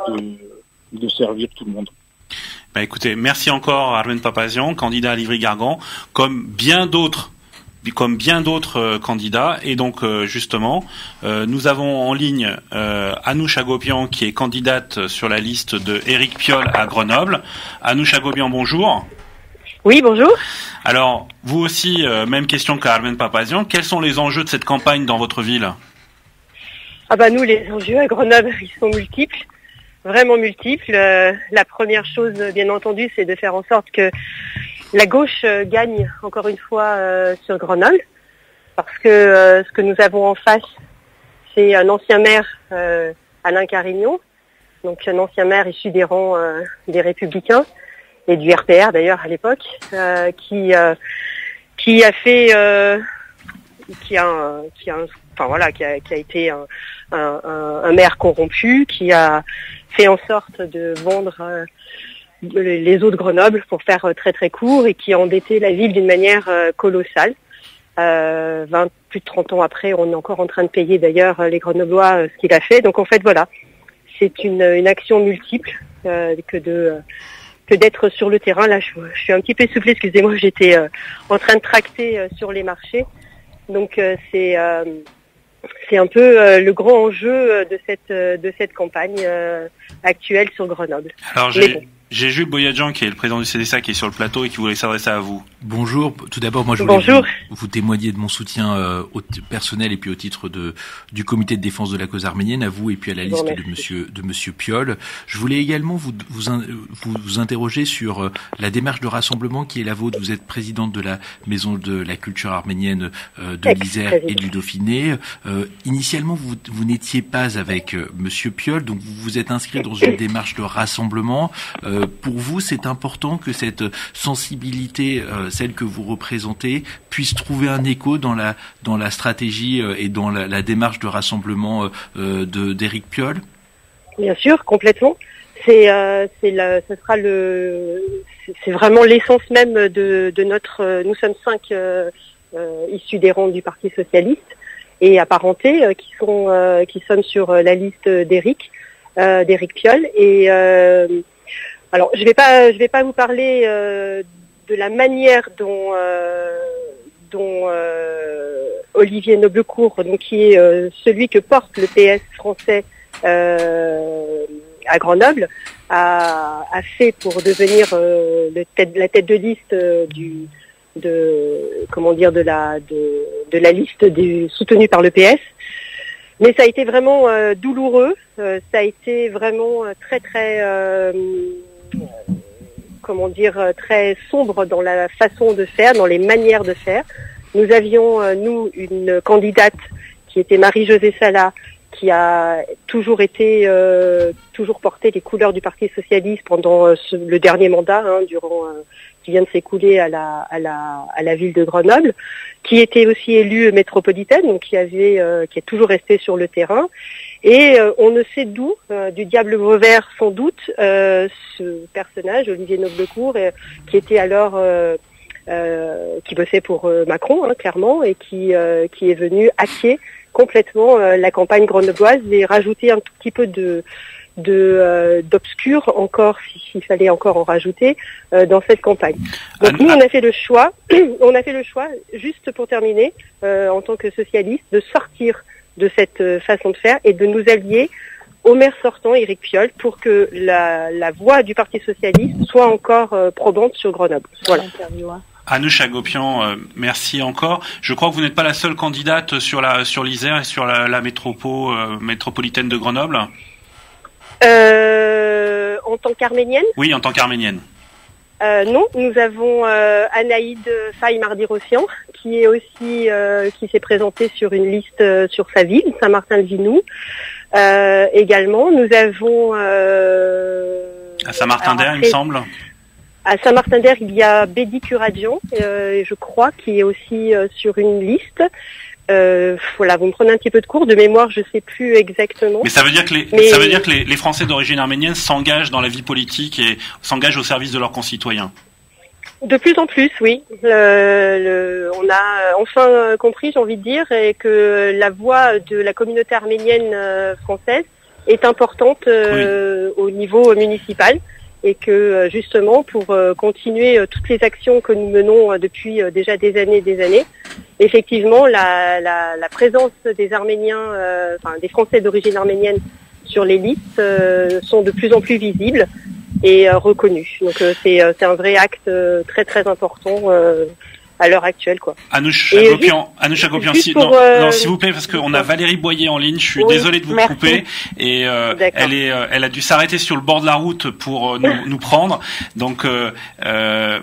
de servir tout le monde. Bah écoutez, merci encore Armen Papazian, candidat à Livry-Gargan, comme bien d'autres candidats. Et donc justement, nous avons en ligne Anouch Agopian, qui est candidate sur la liste de Éric Piolle à Grenoble. Anouch Agopian, bonjour. Oui, bonjour. Alors, vous aussi, même question qu'à Armen Papazian, quels sont les enjeux de cette campagne dans votre ville ? Ah bah nous, les enjeux à Grenoble, ils sont multiples, vraiment multiples. La première chose, bien entendu, c'est de faire en sorte que la gauche gagne encore une fois sur Grenoble, parce que ce que nous avons en face, c'est un ancien maire, Alain Carignon, donc un ancien maire issu des rangs des Républicains, et du RPR d'ailleurs à l'époque, qui a été un maire corrompu, qui a fait en sorte de vendre les eaux de Grenoble, pour faire très très court, et qui a endetté la ville d'une manière colossale. Plus de 30 ans après, on est encore en train de payer d'ailleurs les Grenoblois ce qu'il a fait. Donc en fait voilà, c'est une action multiple que d'être sur le terrain. Là, je suis un petit peu essoufflée, excusez-moi, j'étais en train de tracter sur les marchés. Donc c'est un peu le grand enjeu de cette campagne actuelle sur Grenoble. Alors j'ai Jules Boyadjian, qui est le président du CDSA, qui est sur le plateau et qui voulait s'adresser à vous. Bonjour. Tout d'abord, moi je voulais vous témoigner de mon soutien personnel et puis au titre du comité de défense de la cause arménienne, à vous et puis à la liste de monsieur Piolle. Je voulais également vous interroger sur la démarche de rassemblement qui est la vôtre. Vous êtes présidente de la Maison de la culture arménienne de l'Isère et du Dauphiné. Initialement, vous n'étiez pas avec monsieur Piolle, donc vous vous êtes inscrit dans une démarche de rassemblement. Pour vous, c'est important que cette sensibilité, celle que vous représentez, puisse trouver un écho dans la stratégie et dans la démarche de rassemblement d'Éric Piolle ? Bien sûr, complètement. C'est vraiment l'essence même de notre. Nous sommes 5 issus des rangs du Parti socialiste et apparentés qui sommes sur la liste d'Éric Piolle. Et alors, je vais pas vous parler de la manière dont Olivier Noblecourt, donc qui est celui que porte le PS français à Grenoble, a fait pour devenir la tête de liste de la liste soutenue par le PS. Mais ça a été vraiment douloureux, ça a été vraiment très très sombre dans la façon de faire, dans les manières de faire. Nous avions, nous, une candidate qui était Marie-Josée Salah, qui a toujours porté les couleurs du Parti socialiste pendant le dernier mandat, qui vient de s'écouler à la ville de Grenoble, qui était aussi élue métropolitaine, donc qui est toujours restée sur le terrain. Et on ne sait d'où, du diable revers sans doute, ce personnage, Olivier Noblecourt, qui était alors qui bossait pour Macron, clairement, et qui est venu hacker complètement la campagne grenobloise et rajouter un tout petit peu d'obscur encore, s'il fallait encore en rajouter, dans cette campagne. Donc nous, on a fait le choix, juste pour terminer, en tant que socialiste, de sortir de cette façon de faire et de nous allier au maire sortant, Éric Piolle, pour que la voix du Parti socialiste soit encore probante sur Grenoble. Voilà. Anouche Agopian, merci encore. Je crois que vous n'êtes pas la seule candidate sur l'Isère et sur la métropolitaine de Grenoble. En tant qu'arménienne ? Oui, en tant qu'arménienne. Non, nous avons Anaïde Faye-Mardi-Rossian, qui est aussi qui s'est présentée sur une liste sur sa ville, Saint-Martin-le-Vinou. Également, nous avons à Saint-Martin-d'Air, il me semble. À Saint-Martin-d'Air, il y a Bédi Curadian, je crois, qui est aussi sur une liste. Voilà, vous me prenez un petit peu de cours de mémoire, je sais plus exactement. Mais ça veut dire que les Français d'origine arménienne s'engagent dans la vie politique et s'engagent au service de leurs concitoyens. De plus en plus, oui. On a enfin compris, j'ai envie de dire, et que la voix de la communauté arménienne française est importante au niveau municipal. Et que justement, pour continuer toutes les actions que nous menons depuis déjà des années, effectivement, la présence des Arméniens, des Français d'origine arménienne sur les listes sont de plus en plus visibles et reconnus. Donc c'est un vrai acte très très important à l'heure actuelle, quoi. Anouche Agopian, s'il vous plaît, parce qu'on a Valérie Boyer en ligne. Je suis désolé de vous couper. Et elle a dû s'arrêter sur le bord de la route pour nous prendre. Donc, on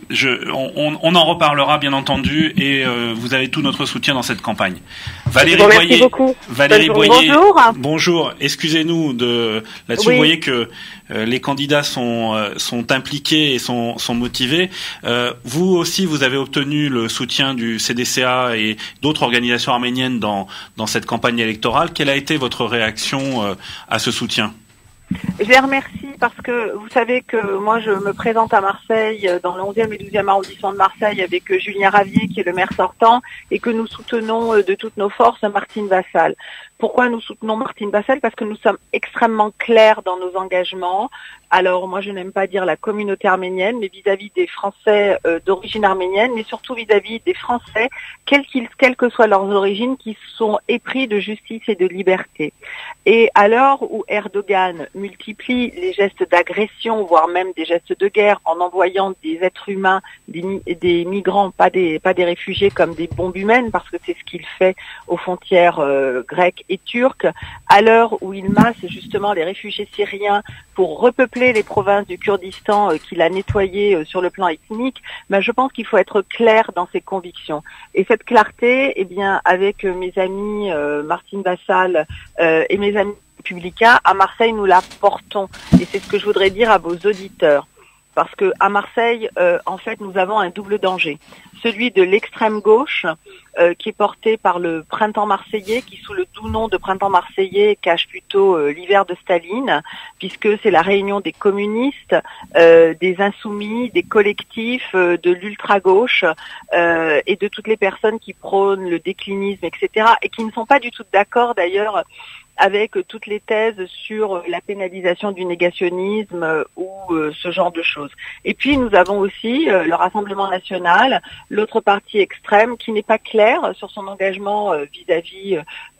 en reparlera bien entendu, et vous avez tout notre soutien dans cette campagne. Valérie Boyer. Beaucoup. Valérie Boyer. Bonjour. Bonjour. Excusez-nous là-dessus. Oui. Vous voyez que les candidats sont impliqués et sont motivés. Vous aussi, vous avez obtenu le soutien du CDCA et d'autres organisations arméniennes dans cette campagne électorale. Quelle a été votre réaction à ce soutien ? Je les remercie parce que vous savez que moi je me présente à Marseille dans le 11e et 12e arrondissement de Marseille avec Julien Ravier qui est le maire sortant et que nous soutenons de toutes nos forces Martine Vassal. Pourquoi nous soutenons Martine Vassal ? Parce que nous sommes extrêmement clairs dans nos engagements. Alors moi je n'aime pas dire la communauté arménienne, mais vis-à-vis des Français d'origine arménienne, mais surtout vis-à-vis des Français, quelles que soient leurs origines, qui sont épris de justice et de liberté. Et à l'heure où Erdogan multiplie les gestes d'agression, voire même des gestes de guerre, en envoyant des êtres humains, des migrants, pas des réfugiés, comme des bombes humaines, parce que c'est ce qu'il fait aux frontières grecques et turques, à l'heure où il masse justement les réfugiés syriens pour repeupler les provinces du Kurdistan qu'il a nettoyées sur le plan ethnique, je pense qu'il faut être clair dans ses convictions. Et cette clarté, avec mes amis Martine Vassal et mes amis républicains, à Marseille, nous la portons. Et c'est ce que je voudrais dire à vos auditeurs. Parce que à Marseille, en fait, nous avons un double danger. Celui de l'extrême gauche, qui est porté par le printemps marseillais, qui sous le doux nom de printemps marseillais cache plutôt l'hiver de Staline, puisque c'est la réunion des communistes, des insoumis, des collectifs, de l'ultra-gauche et de toutes les personnes qui prônent le déclinisme, etc., et qui ne sont pas du tout d'accord d'ailleurs avec toutes les thèses sur la pénalisation du négationnisme ou ce genre de choses. Et puis nous avons aussi le Rassemblement national, l'autre parti extrême qui n'est pas clair sur son engagement vis-à-vis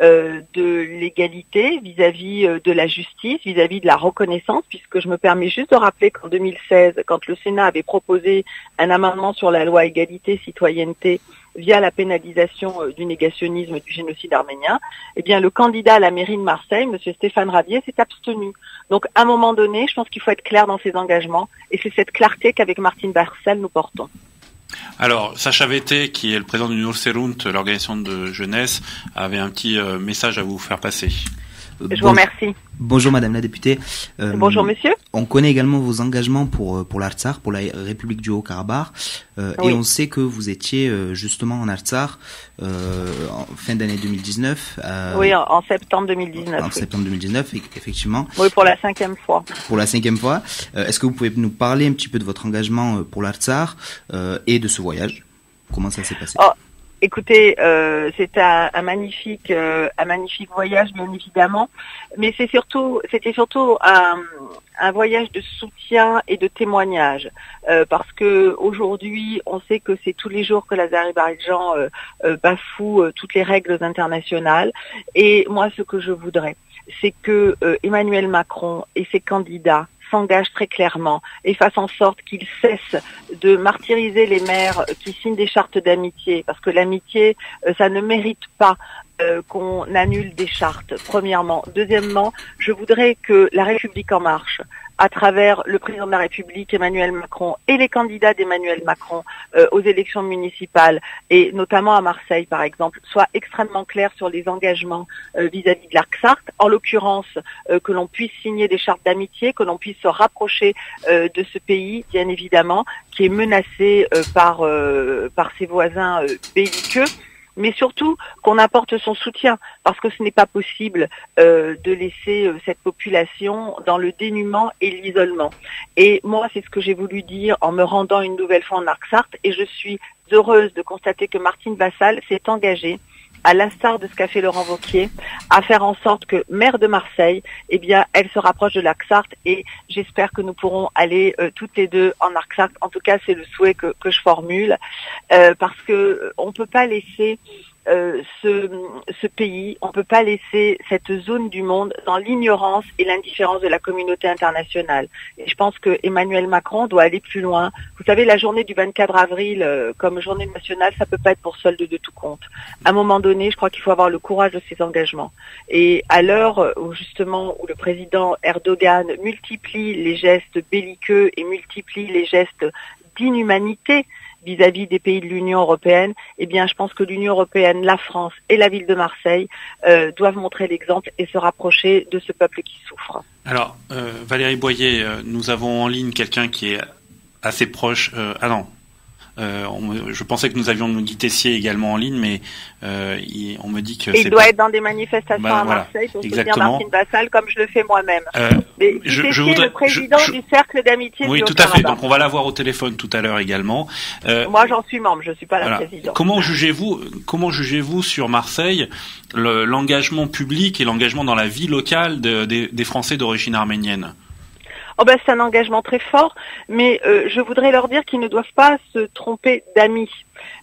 de l'égalité, vis-à-vis de la justice, vis-à-vis de la reconnaissance, puisque je me permets juste de rappeler qu'en 2016, quand le Sénat avait proposé un amendement sur la loi égalité, citoyenneté, via la pénalisation du négationnisme du génocide arménien, le candidat à la mairie de Marseille, M. Stéphane Ravier, s'est abstenu. Donc, à un moment donné, je pense qu'il faut être clair dans ses engagements, et c'est cette clarté qu'avec Martine Vassal, nous portons. Alors, Sacha Vété, qui est le président du Nurserunt, l'organisation de jeunesse, avait un petit message à vous faire passer. Je vous remercie. Bonjour Madame la députée. Bonjour Monsieur. On connaît également vos engagements pour l'Artsakh, pour la République du Haut-Karabakh, Oui. et on sait que vous étiez justement en Artsakh en fin d'année 2019. Oui, en septembre 2019. En septembre 2019, effectivement. Oui, pour la 5e fois. Pour la 5e fois. Est-ce que vous pouvez nous parler un petit peu de votre engagement pour l'Artsakh et de ce voyage? Comment ça s'est passé? Écoutez, c'était un magnifique voyage, bien évidemment, mais c'était surtout un voyage de soutien et de témoignage, parce que aujourd'hui, on sait que c'est tous les jours que l'Azerbaïdjan bafoue toutes les règles internationales. Et moi, ce que je voudrais, c'est que Emmanuel Macron et ses candidats s'engage très clairement et fasse en sorte qu'il cesse de martyriser les maires qui signent des chartes d'amitié, parce que l'amitié, ça ne mérite pas qu'on annule des chartes, premièrement. Deuxièmement, je voudrais que la République en marche, à travers le président de la République, Emmanuel Macron, et les candidats d'Emmanuel Macron aux élections municipales, et notamment à Marseille, par exemple, soient extrêmement clairs sur les engagements vis-à-vis de l'Artsakh. En l'occurrence, que l'on puisse signer des chartes d'amitié, que l'on puisse se rapprocher de ce pays, bien évidemment, qui est menacé par ses voisins belliqueux. Mais surtout qu'on apporte son soutien, parce que ce n'est pas possible de laisser cette population dans le dénuement et l'isolement. Et moi, c'est ce que j'ai voulu dire en me rendant une nouvelle fois en Artsakh, et je suis heureuse de constater que Martine Vassal s'est engagée, à l'instar de ce qu'a fait Laurent Wauquiez, à faire en sorte que maire de Marseille, eh bien, elle se rapproche de l'Artsakh, et j'espère que nous pourrons aller toutes les deux en Artsakh. En tout cas, c'est le souhait que je formule, parce que on peut pas laisser ce pays, on peut pas laisser cette zone du monde dans l'ignorance et l'indifférence de la communauté internationale. Et je pense que Emmanuel Macron doit aller plus loin. Vous savez, la journée du 24 avril comme journée nationale, ça peut pas être pour solde de tout compte. À un moment donné, je crois qu'il faut avoir le courage de ses engagements. Et à l'heure où justement où le président Erdogan multiplie les gestes belliqueux et multiplie les gestes d'inhumanité vis-à-vis des pays de l'Union européenne, eh bien, je pense que l'Union européenne, la France et la ville de Marseille doivent montrer l'exemple et se rapprocher de ce peuple qui souffre. Alors, Valérie Boyer, nous avons en ligne quelqu'un qui est assez proche. Je pensais que nous avions Guy Tessier également en ligne, mais on me dit que il doit être dans des manifestations à Marseille pour soutenir Martine Vassal, comme je le fais moi-même. Mais je voudrais, le président du cercle d'amitié. Oui, tout à fait. Donc on va l'avoir au téléphone tout à l'heure également. Moi, j'en suis membre, je suis pas la présidente. Comment jugez-vous sur Marseille l'engagement public et l'engagement dans la vie locale des Français d'origine arménienne? C'est un engagement très fort, mais je voudrais leur dire qu'ils ne doivent pas se tromper d'amis.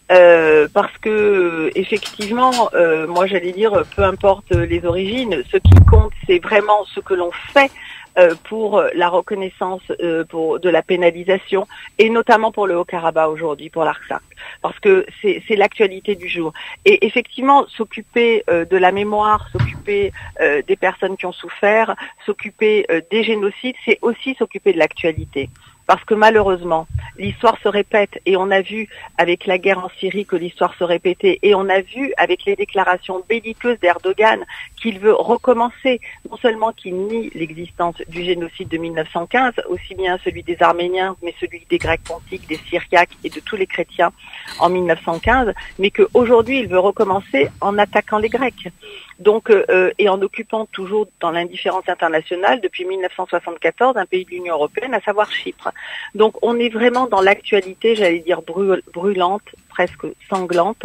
Parce que effectivement, moi j'allais dire, peu importe les origines, ce qui compte, c'est vraiment ce que l'on fait pour la reconnaissance de la pénalisation, et notamment pour le Haut-Karabakh aujourd'hui, pour l'Artsakh, parce que c'est l'actualité du jour. Et effectivement, s'occuper de la mémoire, s'occuper des personnes qui ont souffert, s'occuper des génocides, c'est aussi s'occuper de l'actualité. Parce que malheureusement, l'histoire se répète, et on a vu avec la guerre en Syrie que l'histoire se répétait, et on a vu avec les déclarations belliqueuses d'Erdogan qu'il veut recommencer, non seulement qu'il nie l'existence du génocide de 1915, aussi bien celui des Arméniens, mais celui des Grecs pontiques, des Syriaques et de tous les chrétiens en 1915, mais qu'aujourd'hui il veut recommencer en attaquant les Grecs. Donc, et en occupant toujours dans l'indifférence internationale depuis 1974 un pays de l'Union européenne, à savoir Chypre. Donc on est vraiment dans l'actualité, j'allais dire brûlante, presque sanglante,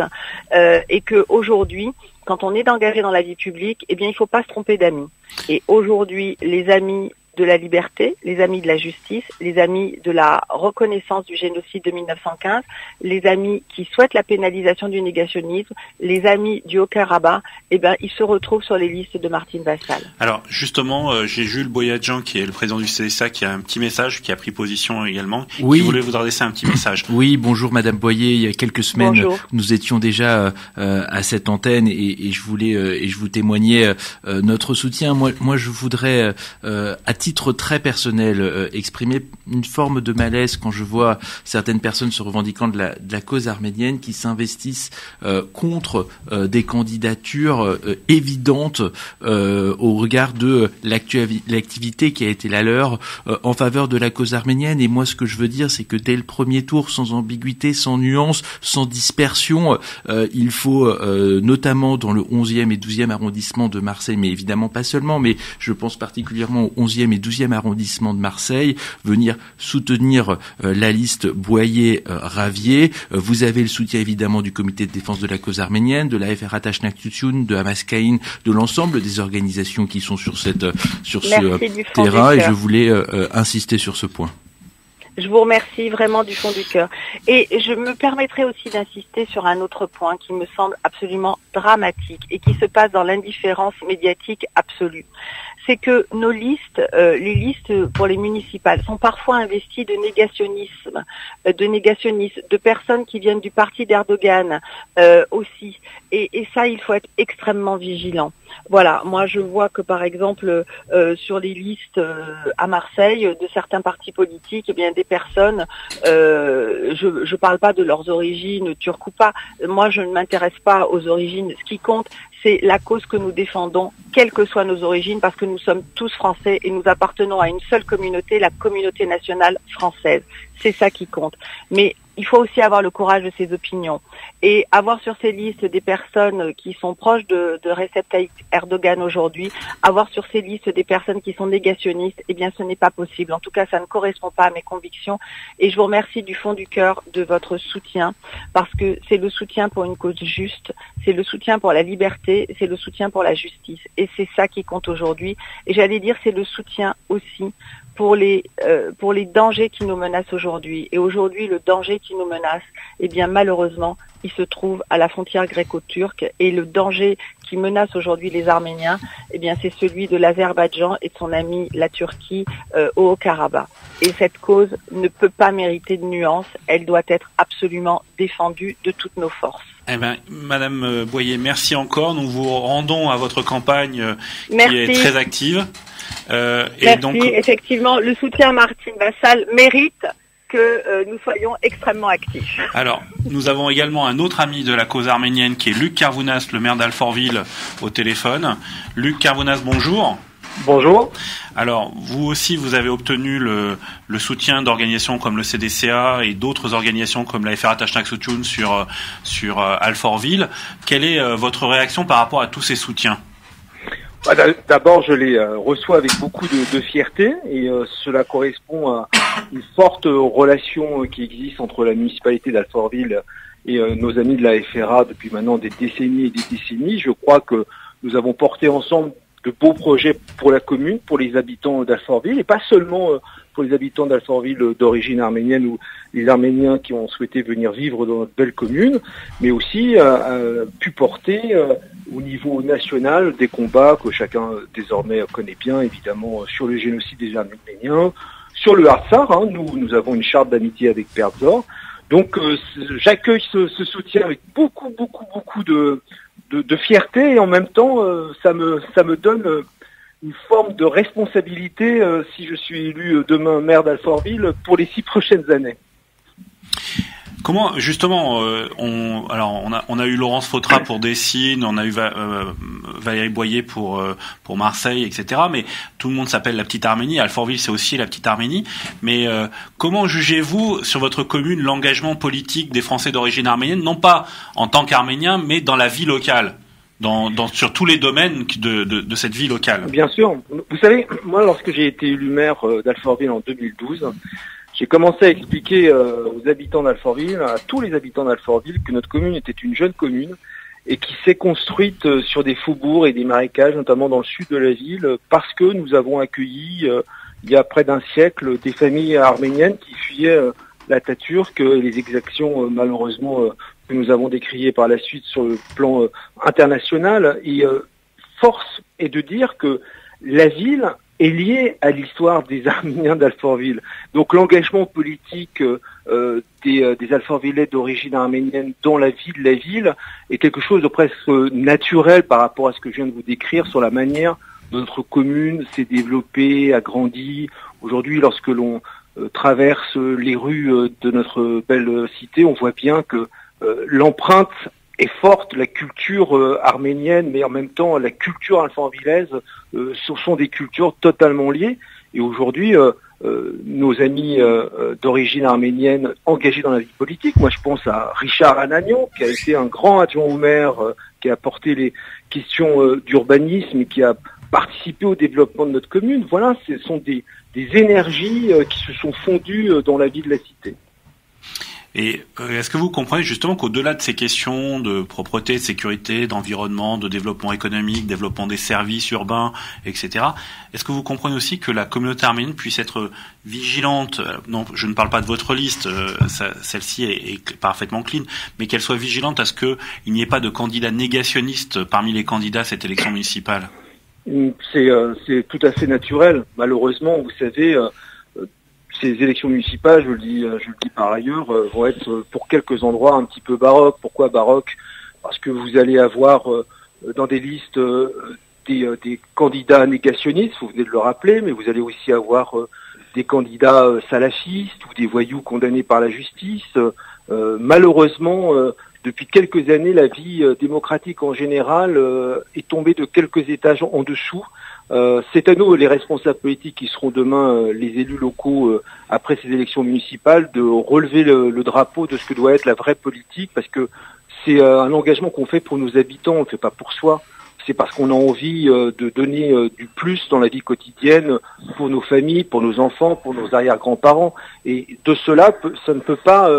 et que aujourd'hui, quand on est engagé dans la vie publique, eh bien il ne faut pas se tromper d'amis. Et aujourd'hui, les amis de la liberté, les amis de la justice, les amis de la reconnaissance du génocide de 1915, les amis qui souhaitent la pénalisation du négationnisme, les amis du Haut-Karabakh, eh ben, ils se retrouvent sur les listes de Martine Vassal. Alors, justement, j'ai Jules Boyadjian, qui est le président du CSA, qui a un petit message, qui a pris position également, oui. Qui voulait vous adresser un petit message. Oui, bonjour Madame Boyer. Il y a quelques semaines, bonjour. Nous étions déjà à cette antenne et je vous témoignais notre soutien. Moi, je voudrais attirer titre très personnel, exprimer une forme de malaise quand je vois certaines personnes se revendiquant de la cause arménienne qui s'investissent contre des candidatures évidentes au regard de l'activité qui a été la leur en faveur de la cause arménienne. Et moi, ce que je veux dire, c'est que dès le premier tour, sans ambiguïté, sans nuance, sans dispersion, il faut, notamment dans le 11e et 12e arrondissement de Marseille, mais évidemment pas seulement, mais je pense particulièrement au 11e et 12e arrondissement de Marseille, venir soutenir la liste Boyer-Ravier. Vous avez le soutien évidemment du comité de défense de la cause arménienne, de la FRA Tachnak-Tutun, de Hamas Caïn, de l'ensemble des organisations qui sont sur ce terrain, et je voulais insister sur ce point. Je vous remercie vraiment du fond du cœur. Et je me permettrai aussi d'insister sur un autre point qui me semble absolument dramatique et qui se passe dans l'indifférence médiatique absolue. C'est que nos listes, les listes pour les municipales, sont parfois investies de négationnisme, de personnes qui viennent du parti d'Erdogan aussi. Et ça, il faut être extrêmement vigilant. Voilà, moi je vois que par exemple sur les listes à Marseille de certains partis politiques, eh bien des personnes, je parle pas de leurs origines turques ou pas. Moi je ne m'intéresse pas aux origines. Ce qui compte, c'est la cause que nous défendons, quelles que soient nos origines, parce que nous sommes tous français et nous appartenons à une seule communauté, la communauté nationale française. C'est ça qui compte. Mais il faut aussi avoir le courage de ses opinions et avoir sur ces listes des personnes qui sont proches de Recep Tayyip Erdogan aujourd'hui, avoir sur ces listes des personnes qui sont négationnistes, eh bien ce n'est pas possible. En tout cas, ça ne correspond pas à mes convictions et je vous remercie du fond du cœur de votre soutien parce que c'est le soutien pour une cause juste, c'est le soutien pour la liberté, c'est le soutien pour la justice et c'est ça qui compte aujourd'hui. Et j'allais dire c'est le soutien aussi pour les dangers qui nous menacent aujourd'hui. Et aujourd'hui, le danger qui nous menace, eh bien malheureusement, il se trouve à la frontière gréco-turque. Et le danger qui menace aujourd'hui les Arméniens, eh bien c'est celui de l'Azerbaïdjan et de son ami la Turquie au Haut-Karabakh. Et cette cause ne peut pas mériter de nuances. Elle doit être absolument défendue de toutes nos forces. Eh ben, Madame Boyer, merci encore. Nous vous rendons à votre campagne qui est très active. Merci. Donc, effectivement, le soutien à Martine Vassal mérite que nous soyons extrêmement actifs. Alors, nous avons également un autre ami de la cause arménienne qui est Luc Carvounas, le maire d'Alfortville, au téléphone. Luc Carvounas, bonjour. Bonjour. Alors, vous aussi, vous avez obtenu le soutien d'organisations comme le CDCA et d'autres organisations comme la FRA Tachnak-Tutun sur Alfortville. Quelle est votre réaction par rapport à tous ces soutiens ? D'abord, je les reçois avec beaucoup de fierté et cela correspond à une forte relation qui existe entre la municipalité d'Alfortville et nos amis de la FRA depuis maintenant des décennies et des décennies. Je crois que nous avons porté ensemble de beaux projets pour la commune, pour les habitants d'Alfortville et pas seulement pour les habitants d'Alfortville d'origine arménienne ou les Arméniens qui ont souhaité venir vivre dans notre belle commune, mais aussi pu porter au niveau national des combats que chacun désormais connaît bien, évidemment, sur le génocide des Arméniens, sur le Artsakh. Nous avons une charte d'amitié avec Perdzor. Donc j'accueille ce soutien avec beaucoup de fierté et en même temps ça me donne une forme de responsabilité si je suis élu demain maire d'Alfortville pour les 6 prochaines années. Comment justement on a eu Laurence Fautra pour Dessines, on a eu Valérie Boyer pour Marseille, etc. Mais tout le monde s'appelle la Petite Arménie. Alfortville, c'est aussi la Petite Arménie. Mais comment jugez-vous sur votre commune l'engagement politique des Français d'origine arménienne, non pas en tant qu'Arméniens, mais dans la vie locale, sur tous les domaines de cette vie locale? Bien sûr. Vous savez, moi, lorsque j'ai été élu maire d'Alfortville en 2012. J'ai commencé à expliquer aux habitants d'Alfortville, à tous les habitants d'Alfortville, que notre commune était une jeune commune et qui s'est construite sur des faubourgs et des marécages, notamment dans le sud de la ville, parce que nous avons accueilli, il y a près d'un siècle, des familles arméniennes qui fuyaient l'Atatürk et les exactions, malheureusement, que nous avons décriées par la suite sur le plan international. Et force est de dire que la ville est lié à l'histoire des Arméniens d'Alfortville. Donc l'engagement politique des Alfortvillais d'origine arménienne dans la vie de la ville est quelque chose de presque naturel par rapport à ce que je viens de vous décrire sur la manière notre commune s'est développée, a grandi. Aujourd'hui, lorsque l'on traverse les rues de notre belle cité, on voit bien que l'empreinte est forte, la culture arménienne, mais en même temps la culture alforvillaise, ce sont des cultures totalement liées. Et aujourd'hui, nos amis d'origine arménienne engagés dans la vie politique, moi je pense à Richard Anagnon, qui a été un grand adjoint au maire, qui a porté les questions d'urbanisme et qui a participé au développement de notre commune. Voilà, ce sont des énergies qui se sont fondues dans la vie de la cité. Et est-ce que vous comprenez justement qu'au-delà de ces questions de propreté, de sécurité, d'environnement, de développement économique, développement des services urbains, etc., est-ce que vous comprenez aussi que la communauté arménienne puisse être vigilante, non, je ne parle pas de votre liste, celle-ci est parfaitement clean, mais qu'elle soit vigilante à ce qu'il n'y ait pas de candidats négationnistes parmi les candidats à cette élection municipale? C'est tout à fait naturel. Malheureusement, vous savez, ces élections municipales, je le dis par ailleurs, vont être pour quelques endroits un petit peu baroques. Pourquoi baroques? Parce que vous allez avoir dans des listes des candidats négationnistes, vous venez de le rappeler, mais vous allez aussi avoir des candidats salafistes ou des voyous condamnés par la justice. Malheureusement, depuis quelques années, la vie démocratique en général est tombée de quelques étages en dessous. C'est à nous, les responsables politiques qui seront demain les élus locaux après ces élections municipales, de relever le drapeau de ce que doit être la vraie politique, parce que c'est un engagement qu'on fait pour nos habitants, on ne le fait pas pour soi. C'est parce qu'on a envie de donner du plus dans la vie quotidienne pour nos familles, pour nos enfants, pour nos arrière-grands-parents. Et de cela, ça ne peut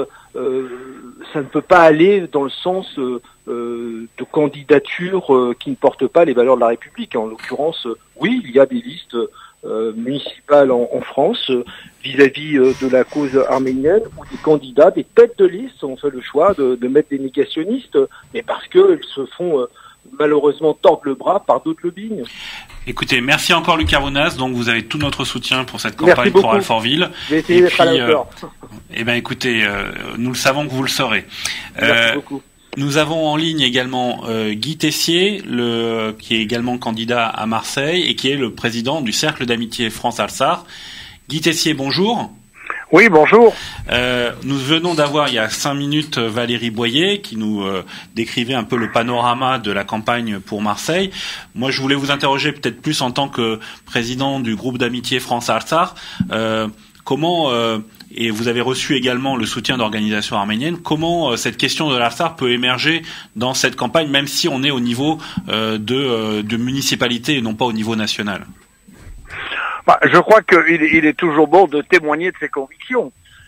pas aller dans le sens de candidatures qui ne portent pas les valeurs de la République. En l'occurrence, oui, il y a des listes municipales en France vis-à-vis de la cause arménienne, où des candidats, des têtes de liste ont fait le choix de mettre des négationnistes, mais parce qu'ils se font malheureusement tordre le bras par d'autres lobbying. Écoutez, merci encore Luc Arounas, donc vous avez tout notre soutien pour cette campagne pour Alfortville. J'ai essayé d'être à la hauteur. Écoutez, nous le savons que vous le saurez. Merci beaucoup. Nous avons en ligne également Guy Tessier, qui est également candidat à Marseille et qui est le président du Cercle d'amitié France-Alsar. Guy Tessier, bonjour. Oui, bonjour. Nous venons d'avoir il y a 5 minutes Valérie Boyer qui nous décrivait un peu le panorama de la campagne pour Marseille. Moi, je voulais vous interroger peut-être plus en tant que président du groupe d'amitié France-Alsar. Comment, et vous avez reçu également le soutien d'organisations arméniennes, comment cette question de l'Alsar peut émerger dans cette campagne, même si on est au niveau de municipalité et non pas au niveau national? Je crois qu'il est toujours bon de témoigner de ses convictions.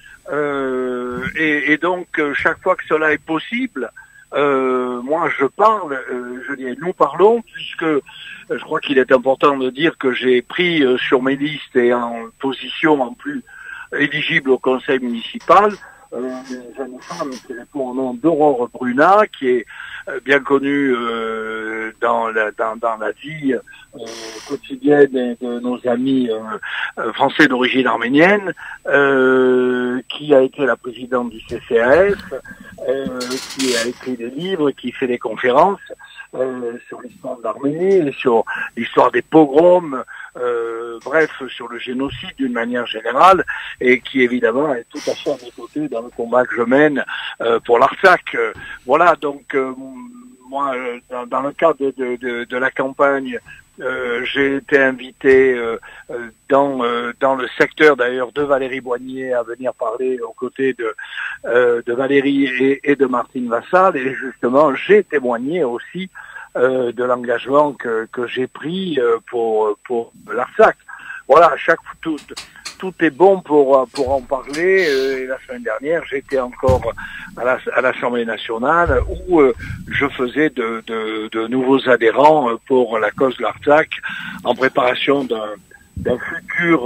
Et donc, chaque fois que cela est possible, moi je parle, je dis nous parlons, puisque je crois qu'il est important de dire que j'ai pris sur mes listes et en position en plus éligible au conseil municipal, une jeune femme qui répond au nom d'Aurore Bruna, qui est bien connue dans la vie quotidienne de nos amis français d'origine arménienne, qui a été la présidente du CCAS, qui a écrit des livres, qui fait des conférences sur l'histoire de l'Arménie, sur l'histoire des pogroms, bref, sur le génocide d'une manière générale, et qui évidemment est tout à fait à mes côtés dans le combat que je mène pour l'Artsakh. Voilà, donc moi, dans le cadre de la campagne, j'ai été invité dans le secteur d'ailleurs de Valérie Boignier à venir parler aux côtés de Valérie et de Martine Vassal, et justement j'ai témoigné aussi de l'engagement que j'ai pris pour l'Artsakh. Voilà, tout est bon pour en parler. Et la semaine dernière, j'étais encore à l'Assemblée nationale où je faisais de nouveaux adhérents pour la cause de l'Artsakh en préparation d'un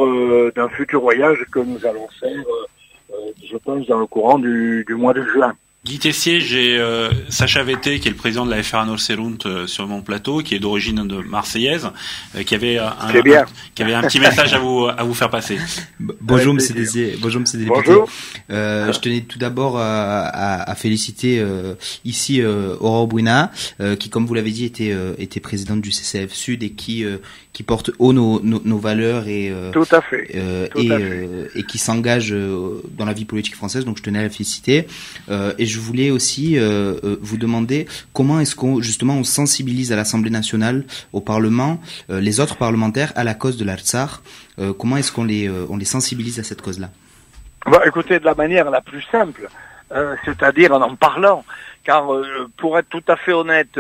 futur voyage que nous allons faire, je pense, dans le courant du mois de juin. Guy Tessier, j'ai Sacha Vété, qui est le président de la FR Nord-Serunt sur mon plateau, qui est d'origine de marseillaise, qui avait un petit message à vous faire passer. Bonjour Monsieur Tessier. Bonjour Monsieur le député. Bonjour. Je tenais tout d'abord à féliciter ici Aurore Bruna, qui, comme vous l'avez dit, était présidente du CCF Sud et qui porte haut nos valeurs et tout à fait. Et qui s'engage dans la vie politique française. Donc je tenais à la féliciter. Et je voulais aussi vous demander comment est-ce qu'on sensibilise à l'Assemblée nationale, au Parlement, les autres parlementaires à la cause de l'Artsakh. Comment est-ce qu'on les sensibilise à cette cause-là? Écoutez, de la manière la plus simple, c'est-à-dire en parlant. Car pour être tout à fait honnête,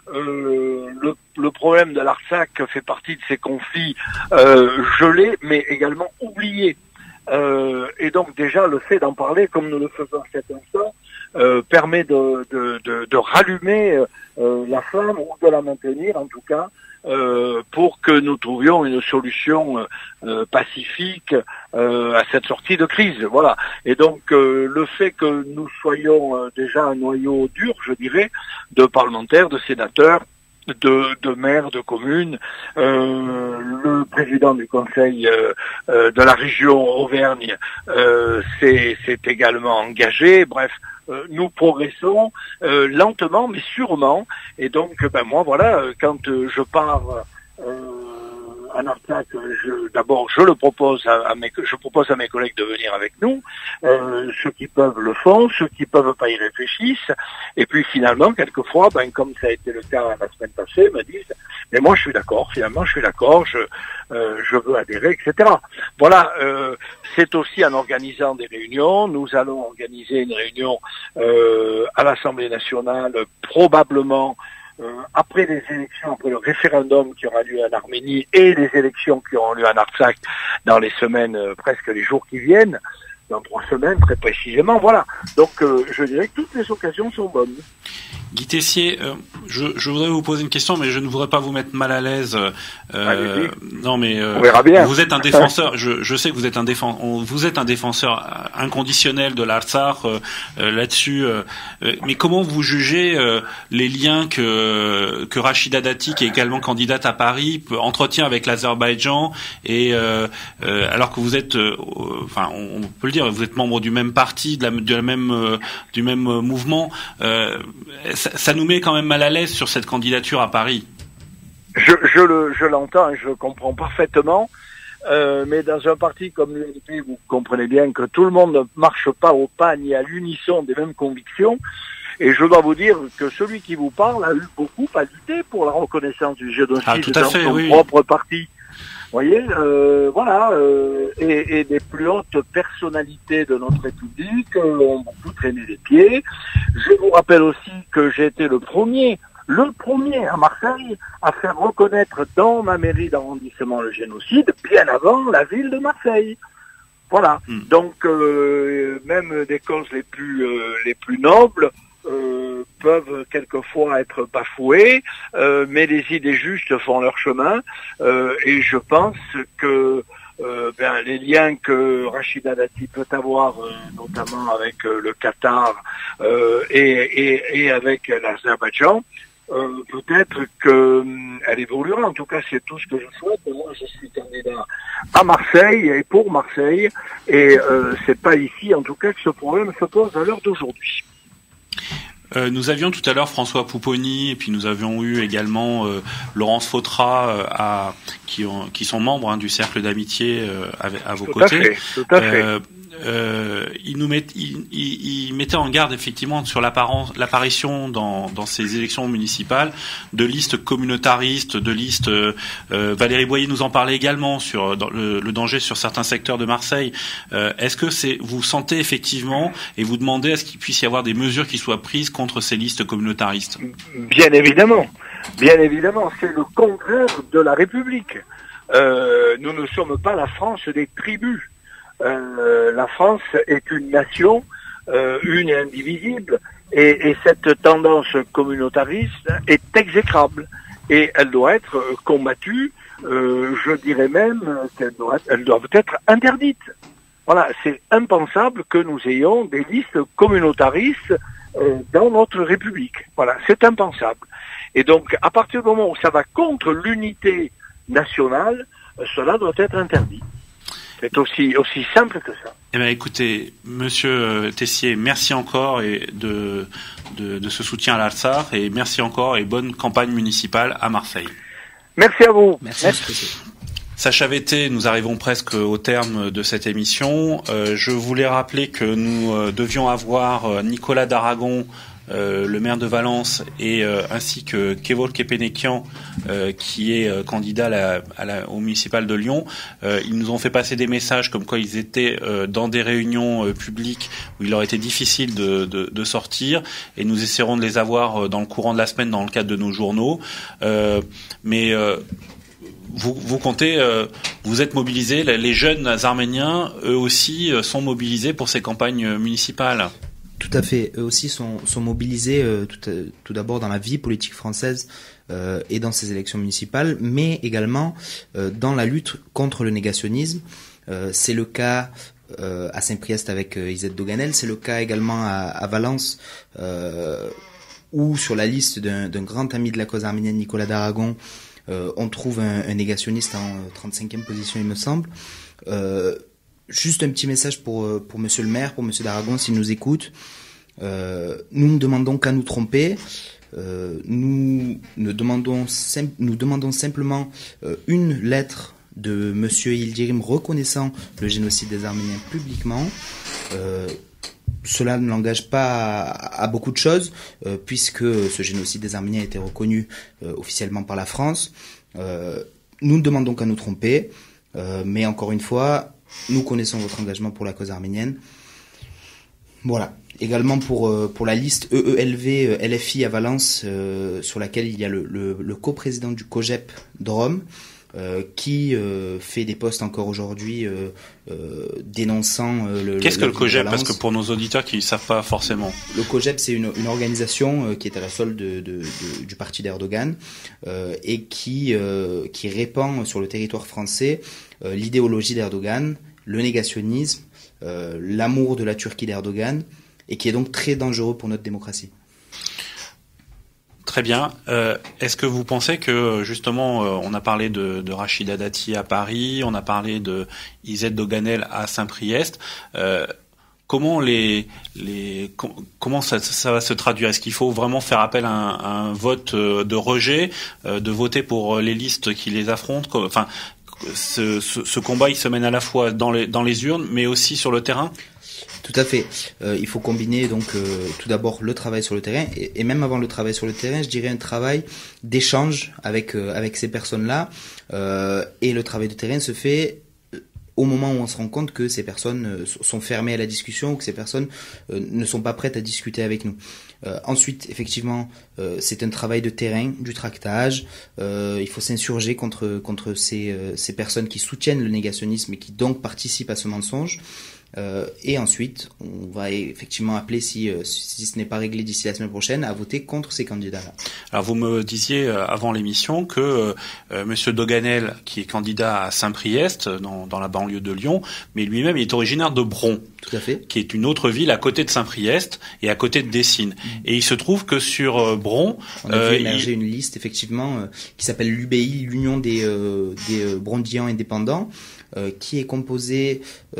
le problème de l'Artsakh fait partie de ces conflits gelés, mais également oubliés. Et donc déjà le fait d'en parler, comme nous le faisons à cet instant, permet de rallumer la flamme ou de la maintenir en tout cas, pour que nous trouvions une solution pacifique à cette sortie de crise. Voilà. Et donc le fait que nous soyons déjà un noyau dur, je dirais, de parlementaires, de sénateurs, de maires, de communes, le président du conseil de la région Auvergne s'est également engagé. Bref, nous progressons lentement mais sûrement. Et donc, moi voilà, quand je pars en Artsakh, d'abord je propose à mes collègues de venir avec nous. Ceux qui peuvent le font, ceux qui peuvent pas y réfléchissent. Et puis finalement, quelquefois, comme ça a été le cas la semaine passée, me disent mais moi je suis d'accord, finalement je suis d'accord, je veux adhérer, etc. Voilà, c'est aussi en organisant des réunions. Nous allons organiser une réunion à l'Assemblée nationale, probablement après les élections, après le référendum qui aura lieu en Arménie et les élections qui auront lieu en Artsakh dans les semaines, presque les jours qui viennent, dans 3 semaines très précisément, voilà. Donc je dirais que toutes les occasions sont bonnes. Guy Tessier, je voudrais vous poser une question, mais je ne voudrais pas vous mettre mal à l'aise. Non, mais on verra bien. Vous êtes un défenseur. Je sais que vous êtes un défenseur inconditionnel de l'Artsakh là-dessus. Mais comment vous jugez les liens que Rachida Dati, qui est également candidate à Paris, entretient avec l'Azerbaïdjan, et alors que vous êtes, on peut le dire, vous êtes membre du même parti, du même mouvement. Ça nous met quand même mal à l'aise sur cette candidature à Paris. Je l'entends et je le comprends parfaitement, mais dans un parti comme l'UNP, vous comprenez bien que tout le monde ne marche pas au pas ni à l'unisson des mêmes convictions. Et je dois vous dire que celui qui vous parle a eu beaucoup à lutter pour la reconnaissance du génocide dans son propre parti. Vous voyez, voilà, et des plus hautes personnalités de notre République ont beaucoup traîné les pieds. Je vous rappelle aussi que j'ai été le premier à Marseille à faire reconnaître dans ma mairie d'arrondissement le génocide, bien avant la ville de Marseille. Voilà. Donc même des causes les plus nobles peuvent quelquefois être bafouées, mais les idées justes font leur chemin, et je pense que les liens que Rachida Dati peut avoir, notamment avec le Qatar et avec l'Azerbaïdjan, peut-être qu'elle évoluera. En tout cas, c'est tout ce que je souhaite. Moi, je suis candidat à Marseille et pour Marseille, et c'est pas ici, en tout cas, que ce problème se pose à l'heure d'aujourd'hui. Nous avions tout à l'heure François Pouponi, et puis nous avions eu également Laurence Fautra qui sont membres du cercle d'amitié à vos côtés. Tout à fait. Il mettait en garde effectivement sur l'apparition dans ces élections municipales de listes communautaristes, de listes. Valérie Boyer nous en parlait également sur le danger sur certains secteurs de Marseille. Est-ce que vous sentez effectivement et vous demandez à ce qu'il puisse y avoir des mesures qui soient prises contre ces listes communautaristes? Bien évidemment, c'est le contraire de la République. Nous ne sommes pas la France des tribus. La France est une nation, une et indivisible, et cette tendance communautariste est exécrable, et elle doit être combattue. Je dirais même qu'elle doit être interdite. Voilà, c'est impensable que nous ayons des listes communautaristes dans notre République. Voilà, c'est impensable. Et donc, à partir du moment où ça va contre l'unité nationale, cela doit être interdit. C'est aussi simple que ça. Eh bien, écoutez, Monsieur Tessier, merci encore de ce soutien à l'Alsar, et merci encore et bonne campagne municipale à Marseille. Merci à vous. Merci. Sacha Vété, nous arrivons presque au terme de cette émission. Je voulais rappeler que nous devions avoir Nicolas d'Aragon, le maire de Valence, ainsi que Kevol Kepenekian, qui est candidat au municipal de Lyon. Ils nous ont fait passer des messages comme quoi ils étaient dans des réunions publiques où il leur était difficile de sortir, et nous essaierons de les avoir dans le courant de la semaine dans le cadre de nos journaux. Vous comptez, vous êtes mobilisés, les jeunes Arméniens, eux aussi, sont mobilisés pour ces campagnes municipales. Tout à fait, eux aussi sont mobilisés tout d'abord dans la vie politique française et dans ces élections municipales, mais également dans la lutte contre le négationnisme. C'est le cas à Saint-Priest avec Izet Doganel, c'est le cas également à Valence, où sur la liste d'un grand ami de la cause arménienne, Nicolas d'Aragon, on trouve un négationniste en 35e position, il me semble. Juste un petit message pour Monsieur le maire, pour Monsieur d'Aragon, s'il nous écoute. Nous ne demandons qu'à nous tromper. Nous demandons simplement une lettre de Monsieur Yildirim reconnaissant le génocide des Arméniens publiquement. Cela ne l'engage pas à beaucoup de choses, puisque ce génocide des Arméniens a été reconnu officiellement par la France. Nous ne demandons qu'à nous tromper, mais encore une fois, nous connaissons votre engagement pour la cause arménienne. Voilà. Également pour la liste EELV LFI à Valence, sur laquelle il y a le coprésident du COGEP de Rome, qui fait des posts encore aujourd'hui dénonçant Qu'est-ce que le COGEP ? Parce que pour nos auditeurs qui ne savent pas forcément. Le COGEP, c'est une organisation qui est à la solde du parti d'Erdogan, et qui répand sur le territoire français l'idéologie d'Erdogan, le négationnisme, l'amour de la Turquie d'Erdogan, et qui est donc très dangereux pour notre démocratie. Très bien. Est-ce que vous pensez que, justement, on a parlé de Rachida Dati à Paris, on a parlé de Izet Doganel à Saint-Priest, comment comment ça va se traduire ? Est-ce qu'il faut vraiment faire appel à un vote de rejet, de voter pour les listes qui les affrontent ? Enfin, ce combat, il se mène à la fois dans les urnes, mais aussi sur le terrain ? Tout à fait. Il faut combiner donc tout d'abord le travail sur le terrain, et même avant le travail sur le terrain, je dirais un travail d'échange avec ces personnes-là. Et le travail de terrain se fait au moment où on se rend compte que ces personnes sont fermées à la discussion, ou que ces personnes ne sont pas prêtes à discuter avec nous. Ensuite, effectivement, c'est un travail de terrain, du tractage. Il faut s'insurger contre ces personnes qui soutiennent le négationnisme et qui donc participent à ce mensonge. Et ensuite, on va effectivement appeler, si ce n'est pas réglé d'ici la semaine prochaine, à voter contre ces candidats-là. Alors vous me disiez avant l'émission que Monsieur Doganel, qui est candidat à Saint-Priest, dans la banlieue de Lyon, mais lui-même il est originaire de Bron, tout à fait, qui est une autre ville à côté de Saint-Priest et à côté de Dessines. Et il se trouve que sur Bron, on a vu émerger une liste effectivement qui s'appelle l'UBI, l'Union des Brondillans indépendants, qui est composée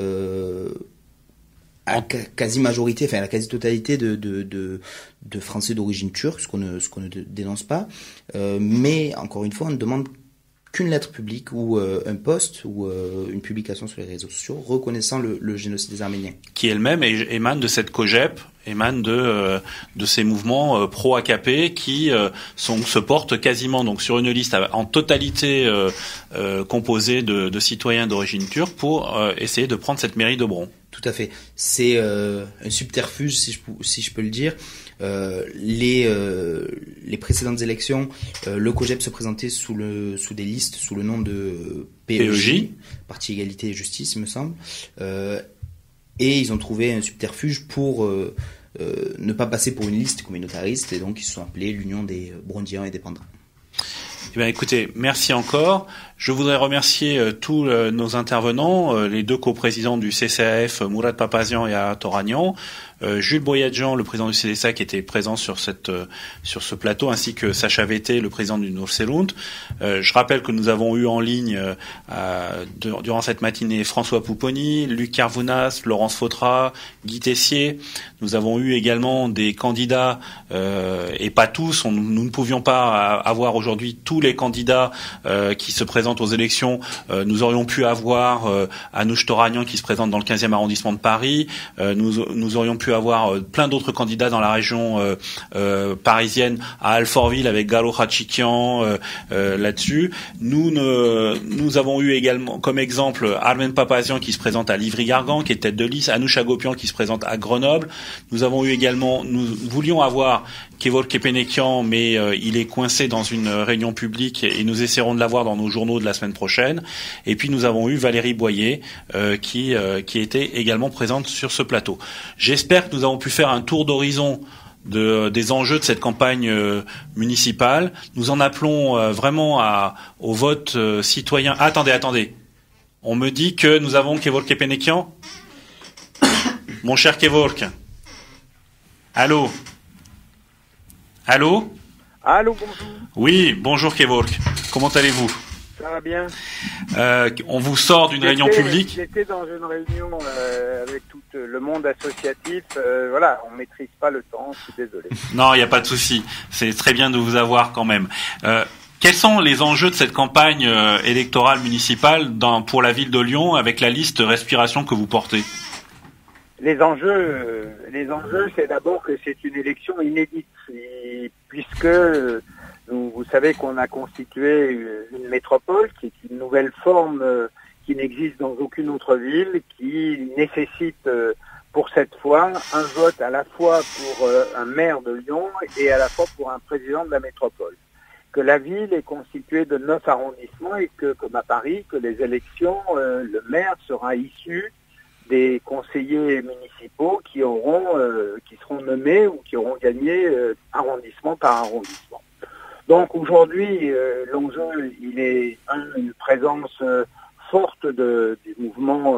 à quasi majorité, enfin à la quasi totalité de Français d'origine turque, ce qu'on ne dénonce pas, mais encore une fois, on ne demande qu'une lettre publique ou un post ou une publication sur les réseaux sociaux reconnaissant le génocide des Arméniens. Qui elle-même émane de cette COGEP, émane de ces mouvements pro-AKP qui se portent quasiment donc sur une liste en totalité composée de citoyens d'origine turque pour essayer de prendre cette mairie de Bron. Tout à fait. C'est un subterfuge, si je peux le dire. Les précédentes élections, le COGEP se présentait sous des listes sous le nom de PEJ, Parti Égalité et Justice, il me semble. Et ils ont trouvé un subterfuge pour ne pas passer pour une liste communautariste, et donc ils se sont appelés l'Union des Brondillans indépendants. Eh bien, écoutez, merci encore. Je voudrais remercier tous nos intervenants, les deux coprésidents du CCAF, Mourad Papazian et Arat Oranian, Jules Boyadjian, le président du CDSA, qui était présent sur ce plateau, ainsi que Sacha Vété, le président du Noorselund. Je rappelle que nous avons eu en ligne durant cette matinée François Pouponi, Luc Carvounas, Laurence Fautra, Guy Tessier. Nous avons eu également des candidats, et pas tous, nous ne pouvions pas avoir aujourd'hui tous les candidats qui se présentent aux élections. Nous aurions pu avoir Anouche Toragnan qui se présente dans le 15e arrondissement de Paris. Nous aurions pu avoir plein d'autres candidats dans la région parisienne, à Alfortville avec Galo Khachikian là-dessus. Nous avons eu également comme exemple Armen Papazian qui se présente à Livry-Gargan, qui est tête de liste, Anouch Agopian qui se présente à Grenoble. Nous voulions avoir Kevork Kepenekian, mais il est coincé dans une réunion publique et nous essaierons de l'avoir dans nos journaux de la semaine prochaine. Et puis nous avons eu Valérie Boyer qui était également présente sur ce plateau. J'espère que nous avons pu faire un tour d'horizon des enjeux de cette campagne municipale. Nous en appelons vraiment au vote citoyen. Attendez. On me dit que nous avons Kevork Kepenekian. Mon cher Kevork. Allô, bonjour. Oui, bonjour Kevork. Comment allez-vous? Ça va bien. On vous sort d'une réunion publique. J'étais dans une réunion avec tout le monde associatif. Voilà, on maîtrise pas le temps, je suis désolé. Non, il n'y a pas de souci. C'est très bien de vous avoir quand même. Quels sont les enjeux de cette campagne électorale municipale pour la ville de Lyon avec la liste Respiration que vous portez? Les enjeux, c'est d'abord que c'est une élection inédite, puisque vous savez qu'on a constitué une métropole qui est une nouvelle forme qui n'existe dans aucune autre ville, qui nécessite pour cette fois un vote à la fois pour un maire de Lyon et à la fois pour un président de la métropole. Que la ville est constituée de 9 arrondissements et que, comme à Paris, que les élections, le maire sera issu des conseillers municipaux qui seront nommés ou qui auront gagné arrondissement par arrondissement. Donc aujourd'hui, l'enjeu, il est une présence forte du mouvement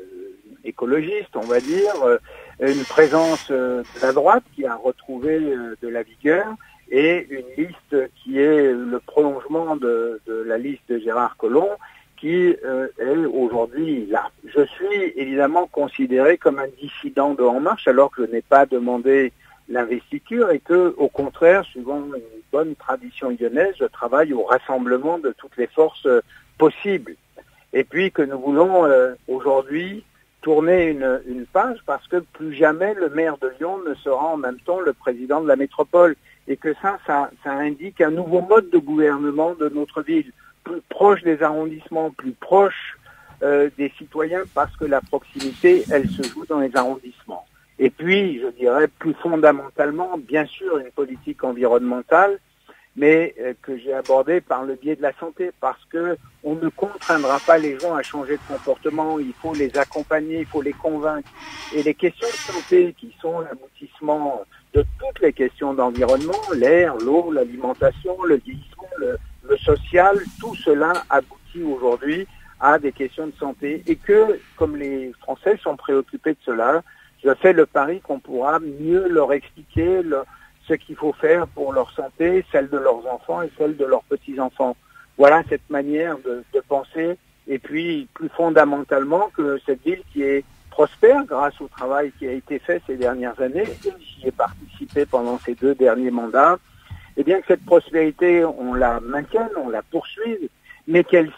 écologiste, on va dire, une présence de la droite qui a retrouvé de la vigueur et une liste qui est le prolongement de la liste de Gérard Collomb, qui est aujourd'hui là. Je suis évidemment considéré comme un dissident de En Marche alors que je n'ai pas demandé l'investiture et que, au contraire, suivant une bonne tradition lyonnaise, je travaille au rassemblement de toutes les forces possibles. Et puis que nous voulons aujourd'hui tourner une page parce que plus jamais le maire de Lyon ne sera en même temps le président de la métropole et que ça indique un nouveau mode de gouvernement de notre ville, plus proche des arrondissements, plus proche des citoyens parce que la proximité, elle se joue dans les arrondissements. Et puis, je dirais plus fondamentalement, bien sûr, une politique environnementale, mais que j'ai abordée par le biais de la santé, parce que on ne contraindra pas les gens à changer de comportement, il faut les accompagner, il faut les convaincre. Et les questions de santé qui sont l'aboutissement de toutes les questions d'environnement, l'air, l'eau, l'alimentation, le vieillissement, le social, tout cela aboutit aujourd'hui à des questions de santé et que, comme les Français sont préoccupés de cela, je fais le pari qu'on pourra mieux leur expliquer ce qu'il faut faire pour leur santé, celle de leurs enfants et celle de leurs petits-enfants. Voilà cette manière de penser. Et puis, plus fondamentalement, que cette ville qui est prospère grâce au travail qui a été fait ces dernières années, et j'y ai participé pendant ces 2 derniers mandats, eh bien que cette prospérité, on la maintienne, on la poursuive, mais qu'elle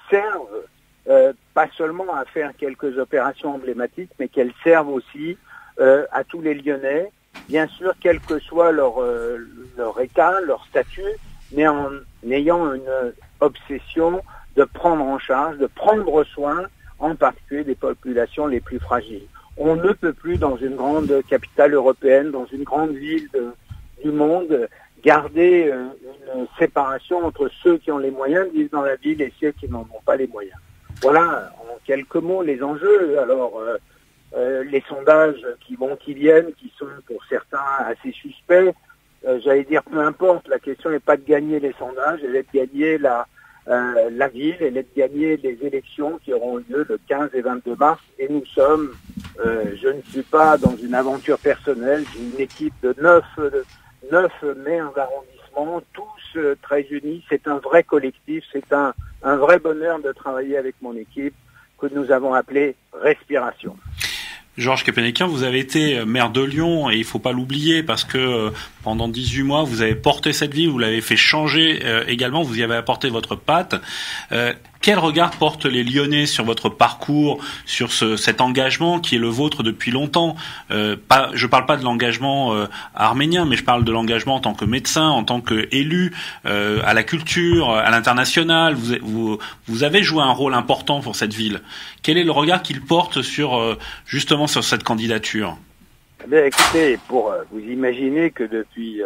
serve pas seulement à faire quelques opérations emblématiques, mais qu'elle serve aussi à tous les Lyonnais, bien sûr, quel que soit leur état, leur statut, mais en ayant une obsession de prendre en charge, de prendre soin, en particulier des populations les plus fragiles. On ne peut plus, dans une grande capitale européenne, dans une grande ville du monde, garder une séparation entre ceux qui ont les moyens de vivre dans la ville et ceux qui n'en ont pas les moyens. Voilà, en quelques mots, les enjeux. Alors, les sondages qui vont, qui viennent, qui sont pour certains assez suspects, j'allais dire peu importe, la question n'est pas de gagner les sondages, elle est de gagner la ville, elle est de gagner les élections qui auront lieu le 15 et 22 mars, et nous sommes Je ne suis pas dans une aventure personnelle. J'ai une équipe de 9 maires d'arrondissement, tous très unis. C'est un vrai collectif. C'est un vrai bonheur de travailler avec mon équipe que nous avons appelé Respiration. Georges Kepenekian, vous avez été maire de Lyon et il faut pas l'oublier parce que pendant 18 mois, vous avez porté cette ville, vous l'avez fait changer également, vous y avez apporté votre patte. Quel regard portent les Lyonnais sur votre parcours, sur cet engagement qui est le vôtre depuis longtemps? Je parle pas de l'engagement arménien, mais je parle de l'engagement en tant que médecin, en tant qu'élu, à la culture, à l'international. Vous avez joué un rôle important pour cette ville. Quel est le regard qu'il porte sur justement sur cette candidature? Eh bien, écoutez, vous imaginez que depuis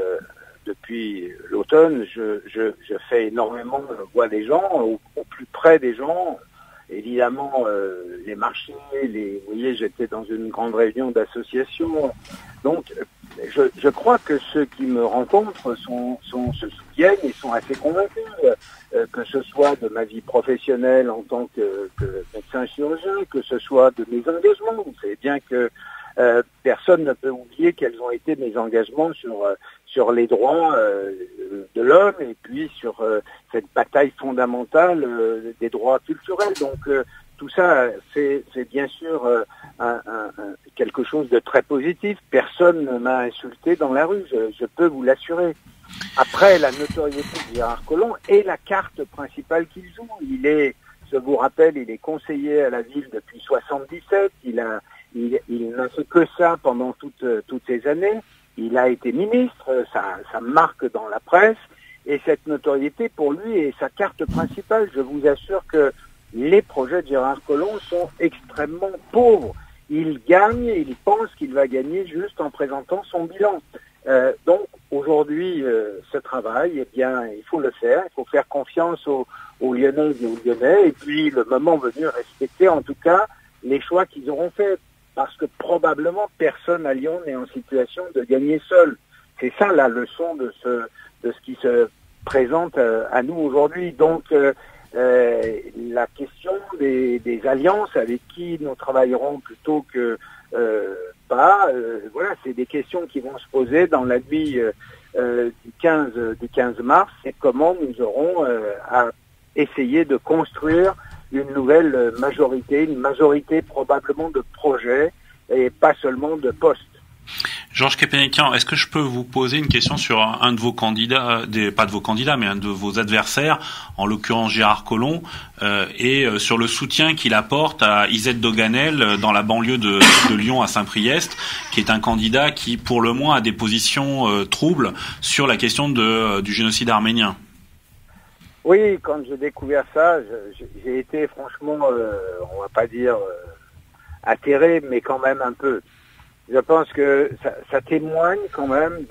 l'automne, je fais énormément, je vois des gens au plus près des gens. Évidemment, les marchés, vous voyez, j'étais dans une grande réunion d'associations. Donc, je crois que ceux qui me rencontrent se souviennent et sont assez convaincus, que ce soit de ma vie professionnelle en tant que médecin chirurgien, que ce soit de mes engagements. Vous savez bien que personne ne peut oublier quels ont été mes engagements sur les droits de l'homme et puis sur cette bataille fondamentale des droits culturels. Donc tout ça, c'est bien sûr quelque chose de très positif. Personne ne m'a insulté dans la rue, je peux vous l'assurer. Après, la notoriété de Gérard Collomb est la carte principale qu'il joue. Je vous rappelle, il est conseiller à la ville depuis 1977. Il n'a fait que ça pendant toutes ces années. Il a été ministre, ça marque dans la presse, et cette notoriété pour lui est sa carte principale. Je vous assure que les projets de Gérard Collomb sont extrêmement pauvres. Il gagne, il pense qu'il va gagner juste en présentant son bilan. Donc aujourd'hui, ce travail, eh bien, il faut le faire. Il faut faire confiance aux Lyonnaises et aux Lyonnais, et puis le moment venu, respecter en tout cas les choix qu'ils auront faits. Parce que probablement personne à Lyon n'est en situation de gagner seul. C'est ça la leçon de ce qui se présente à nous aujourd'hui. Donc la question des alliances avec qui nous travaillerons plutôt que pas, voilà, c'est des questions qui vont se poser dans la nuit du 15 mars, et comment nous aurons à essayer de construire une nouvelle majorité, une majorité probablement de projets et pas seulement de postes. Georges Kepenekian, est-ce que je peux vous poser une question sur un de vos candidats, pas de vos candidats, mais un de vos adversaires, en l'occurrence Gérard Collomb, et sur le soutien qu'il apporte à Izette Doganel dans la banlieue de Lyon à Saint-Priest, qui est un candidat qui, pour le moins, a des positions troubles sur la question du génocide arménien? Oui, quand j'ai découvert ça, j'ai été franchement, on va pas dire atterré, mais quand même un peu. Je pense que ça témoigne quand même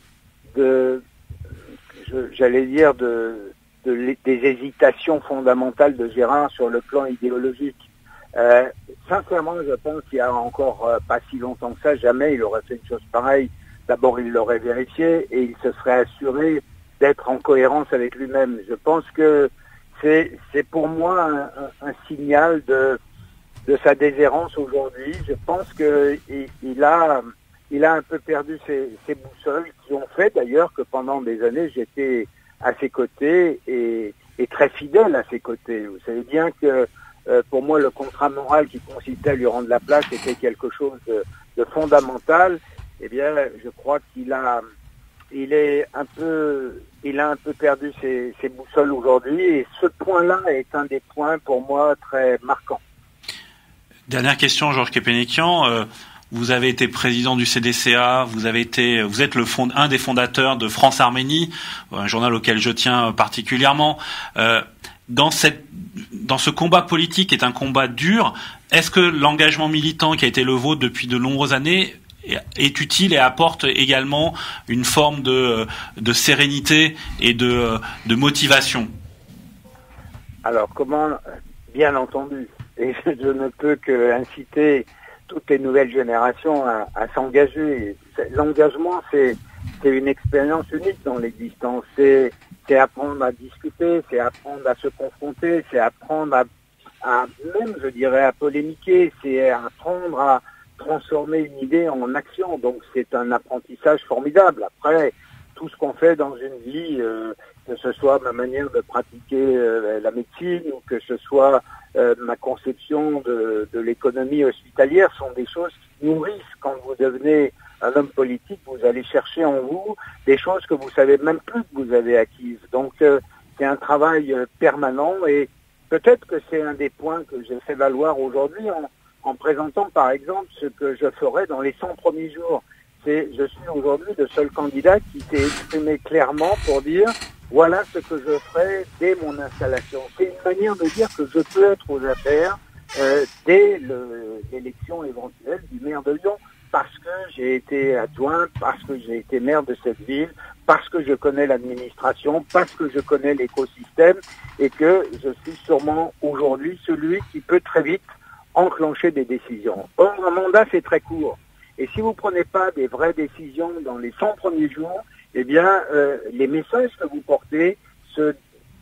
j'allais dire des hésitations fondamentales de Gérard sur le plan idéologique. Sincèrement, je pense qu'il y a encore pas si longtemps que ça, jamais il aurait fait une chose pareille. D'abord, il l'aurait vérifié et il se serait assuré d'être en cohérence avec lui-même. Je pense que c'est pour moi un signal de sa déshérence aujourd'hui. Je pense que il a un peu perdu ses boussoles, qui ont fait d'ailleurs que pendant des années j'étais à ses côtés et très fidèle à ses côtés. Vous savez bien que pour moi le contrat moral qui consistait à lui rendre la place était quelque chose de fondamental. Eh bien, je crois qu'il a un peu perdu ses boussoles aujourd'hui, et ce point-là est un des points pour moi très marquants. Dernière question, Georges Kepenekian. Vous avez été président du CDCA, vous êtes un des fondateurs de France-Arménie, un journal auquel je tiens particulièrement. Dans ce combat politique, qui est un combat dur, est-ce que l'engagement militant qui a été le vôtre depuis de nombreuses années est utile et apporte également une forme de sérénité et de motivation? Alors, bien entendu, et je ne peux que inciter toutes les nouvelles générations à s'engager. L'engagement, c'est une expérience unique dans l'existence. C'est apprendre à discuter, c'est apprendre à se confronter, c'est apprendre à même, je dirais, à polémiquer, c'est apprendre à transformer une idée en action. Donc c'est un apprentissage formidable. Après, tout ce qu'on fait dans une vie, que ce soit ma manière de pratiquer la médecine ou que ce soit ma conception de l'économie hospitalière, sont des choses qui nourrissent. Quand vous devenez un homme politique, vous allez chercher en vous des choses que vous savez même plus que vous avez acquises. Donc c'est un travail permanent et peut-être que c'est un des points que j'ai fait valoir aujourd'hui en présentant par exemple ce que je ferai dans les 100 premiers jours. Je suis aujourd'hui le seul candidat qui s'est exprimé clairement pour dire voilà ce que je ferai dès mon installation. C'est une manière de dire que je peux être aux affaires dès l'élection éventuelle du maire de Lyon, parce que j'ai été adjoint, parce que j'ai été maire de cette ville, parce que je connais l'administration, parce que je connais l'écosystème et que je suis sûrement aujourd'hui celui qui peut très vite enclencher des décisions. Or, un mandat, c'est très court. Et si vous ne prenez pas des vraies décisions dans les 100 premiers jours, eh bien, les messages que vous portez se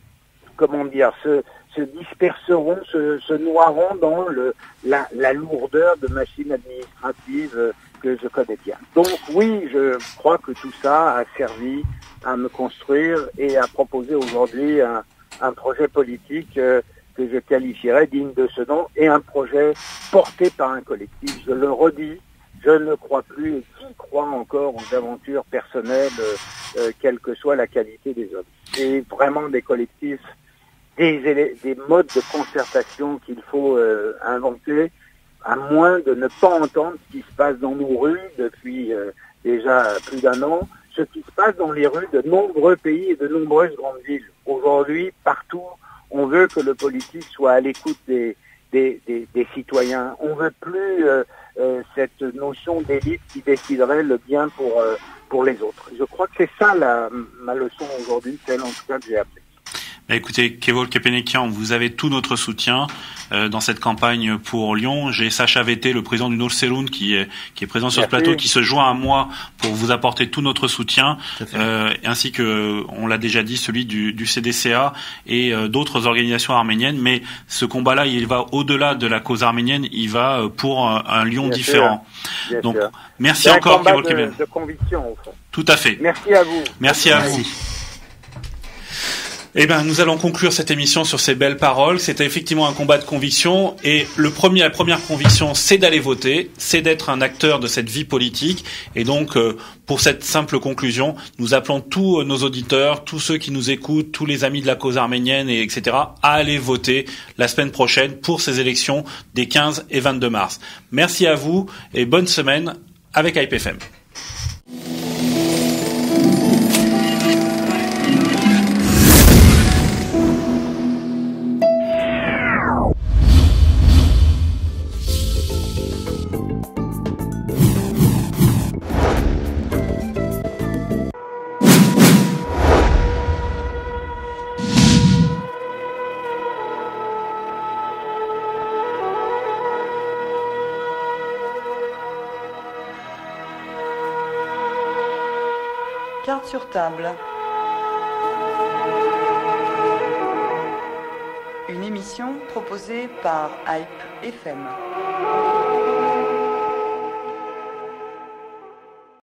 disperseront, se noieront dans la lourdeur de machines administratives que je connais bien. Donc oui, je crois que tout ça a servi à me construire et à proposer aujourd'hui un projet politique que je qualifierais digne de ce nom et un projet porté par un collectif. Je le redis, je ne crois plus, et qui croit encore aux aventures personnelles, quelle que soit la qualité des hommes. C'est vraiment des collectifs, des modes de concertation qu'il faut inventer, à moins de ne pas entendre ce qui se passe dans nos rues depuis déjà plus d'1 an, ce qui se passe dans les rues de nombreux pays et de nombreuses grandes villes. Aujourd'hui, partout, on veut que le politique soit à l'écoute des citoyens. On veut plus cette notion d'élite qui déciderait le bien pour les autres. Je crois que c'est ça ma leçon aujourd'hui, celle en tout cas que j'ai appris. Écoutez, Kevo Kepenekian, vous avez tout notre soutien dans cette campagne pour Lyon. J'ai Sacha Vété, le président du Nolseroun, qui est présent sur ce plateau, qui se joint à moi pour vous apporter tout notre soutien, ainsi que, on l'a déjà dit, celui du CDCA et d'autres organisations arméniennes. Mais ce combat-là, il va au-delà de la cause arménienne, il va pour un Lyon différent. Donc, merci encore, Kevo Kepenekian. De conviction, au fond. Tout à fait. Merci à vous. Merci à vous. Eh ben, nous allons conclure cette émission sur ces belles paroles. C'était effectivement un combat de conviction et la première conviction, c'est d'aller voter, c'est d'être un acteur de cette vie politique. Et donc, pour cette simple conclusion, nous appelons tous nos auditeurs, tous ceux qui nous écoutent, tous les amis de la cause arménienne, et etc., à aller voter la semaine prochaine pour ces élections des 15 et 22 mars. Merci à vous et bonne semaine avec IPFM. Carte sur table. Une émission proposée par Hype FM.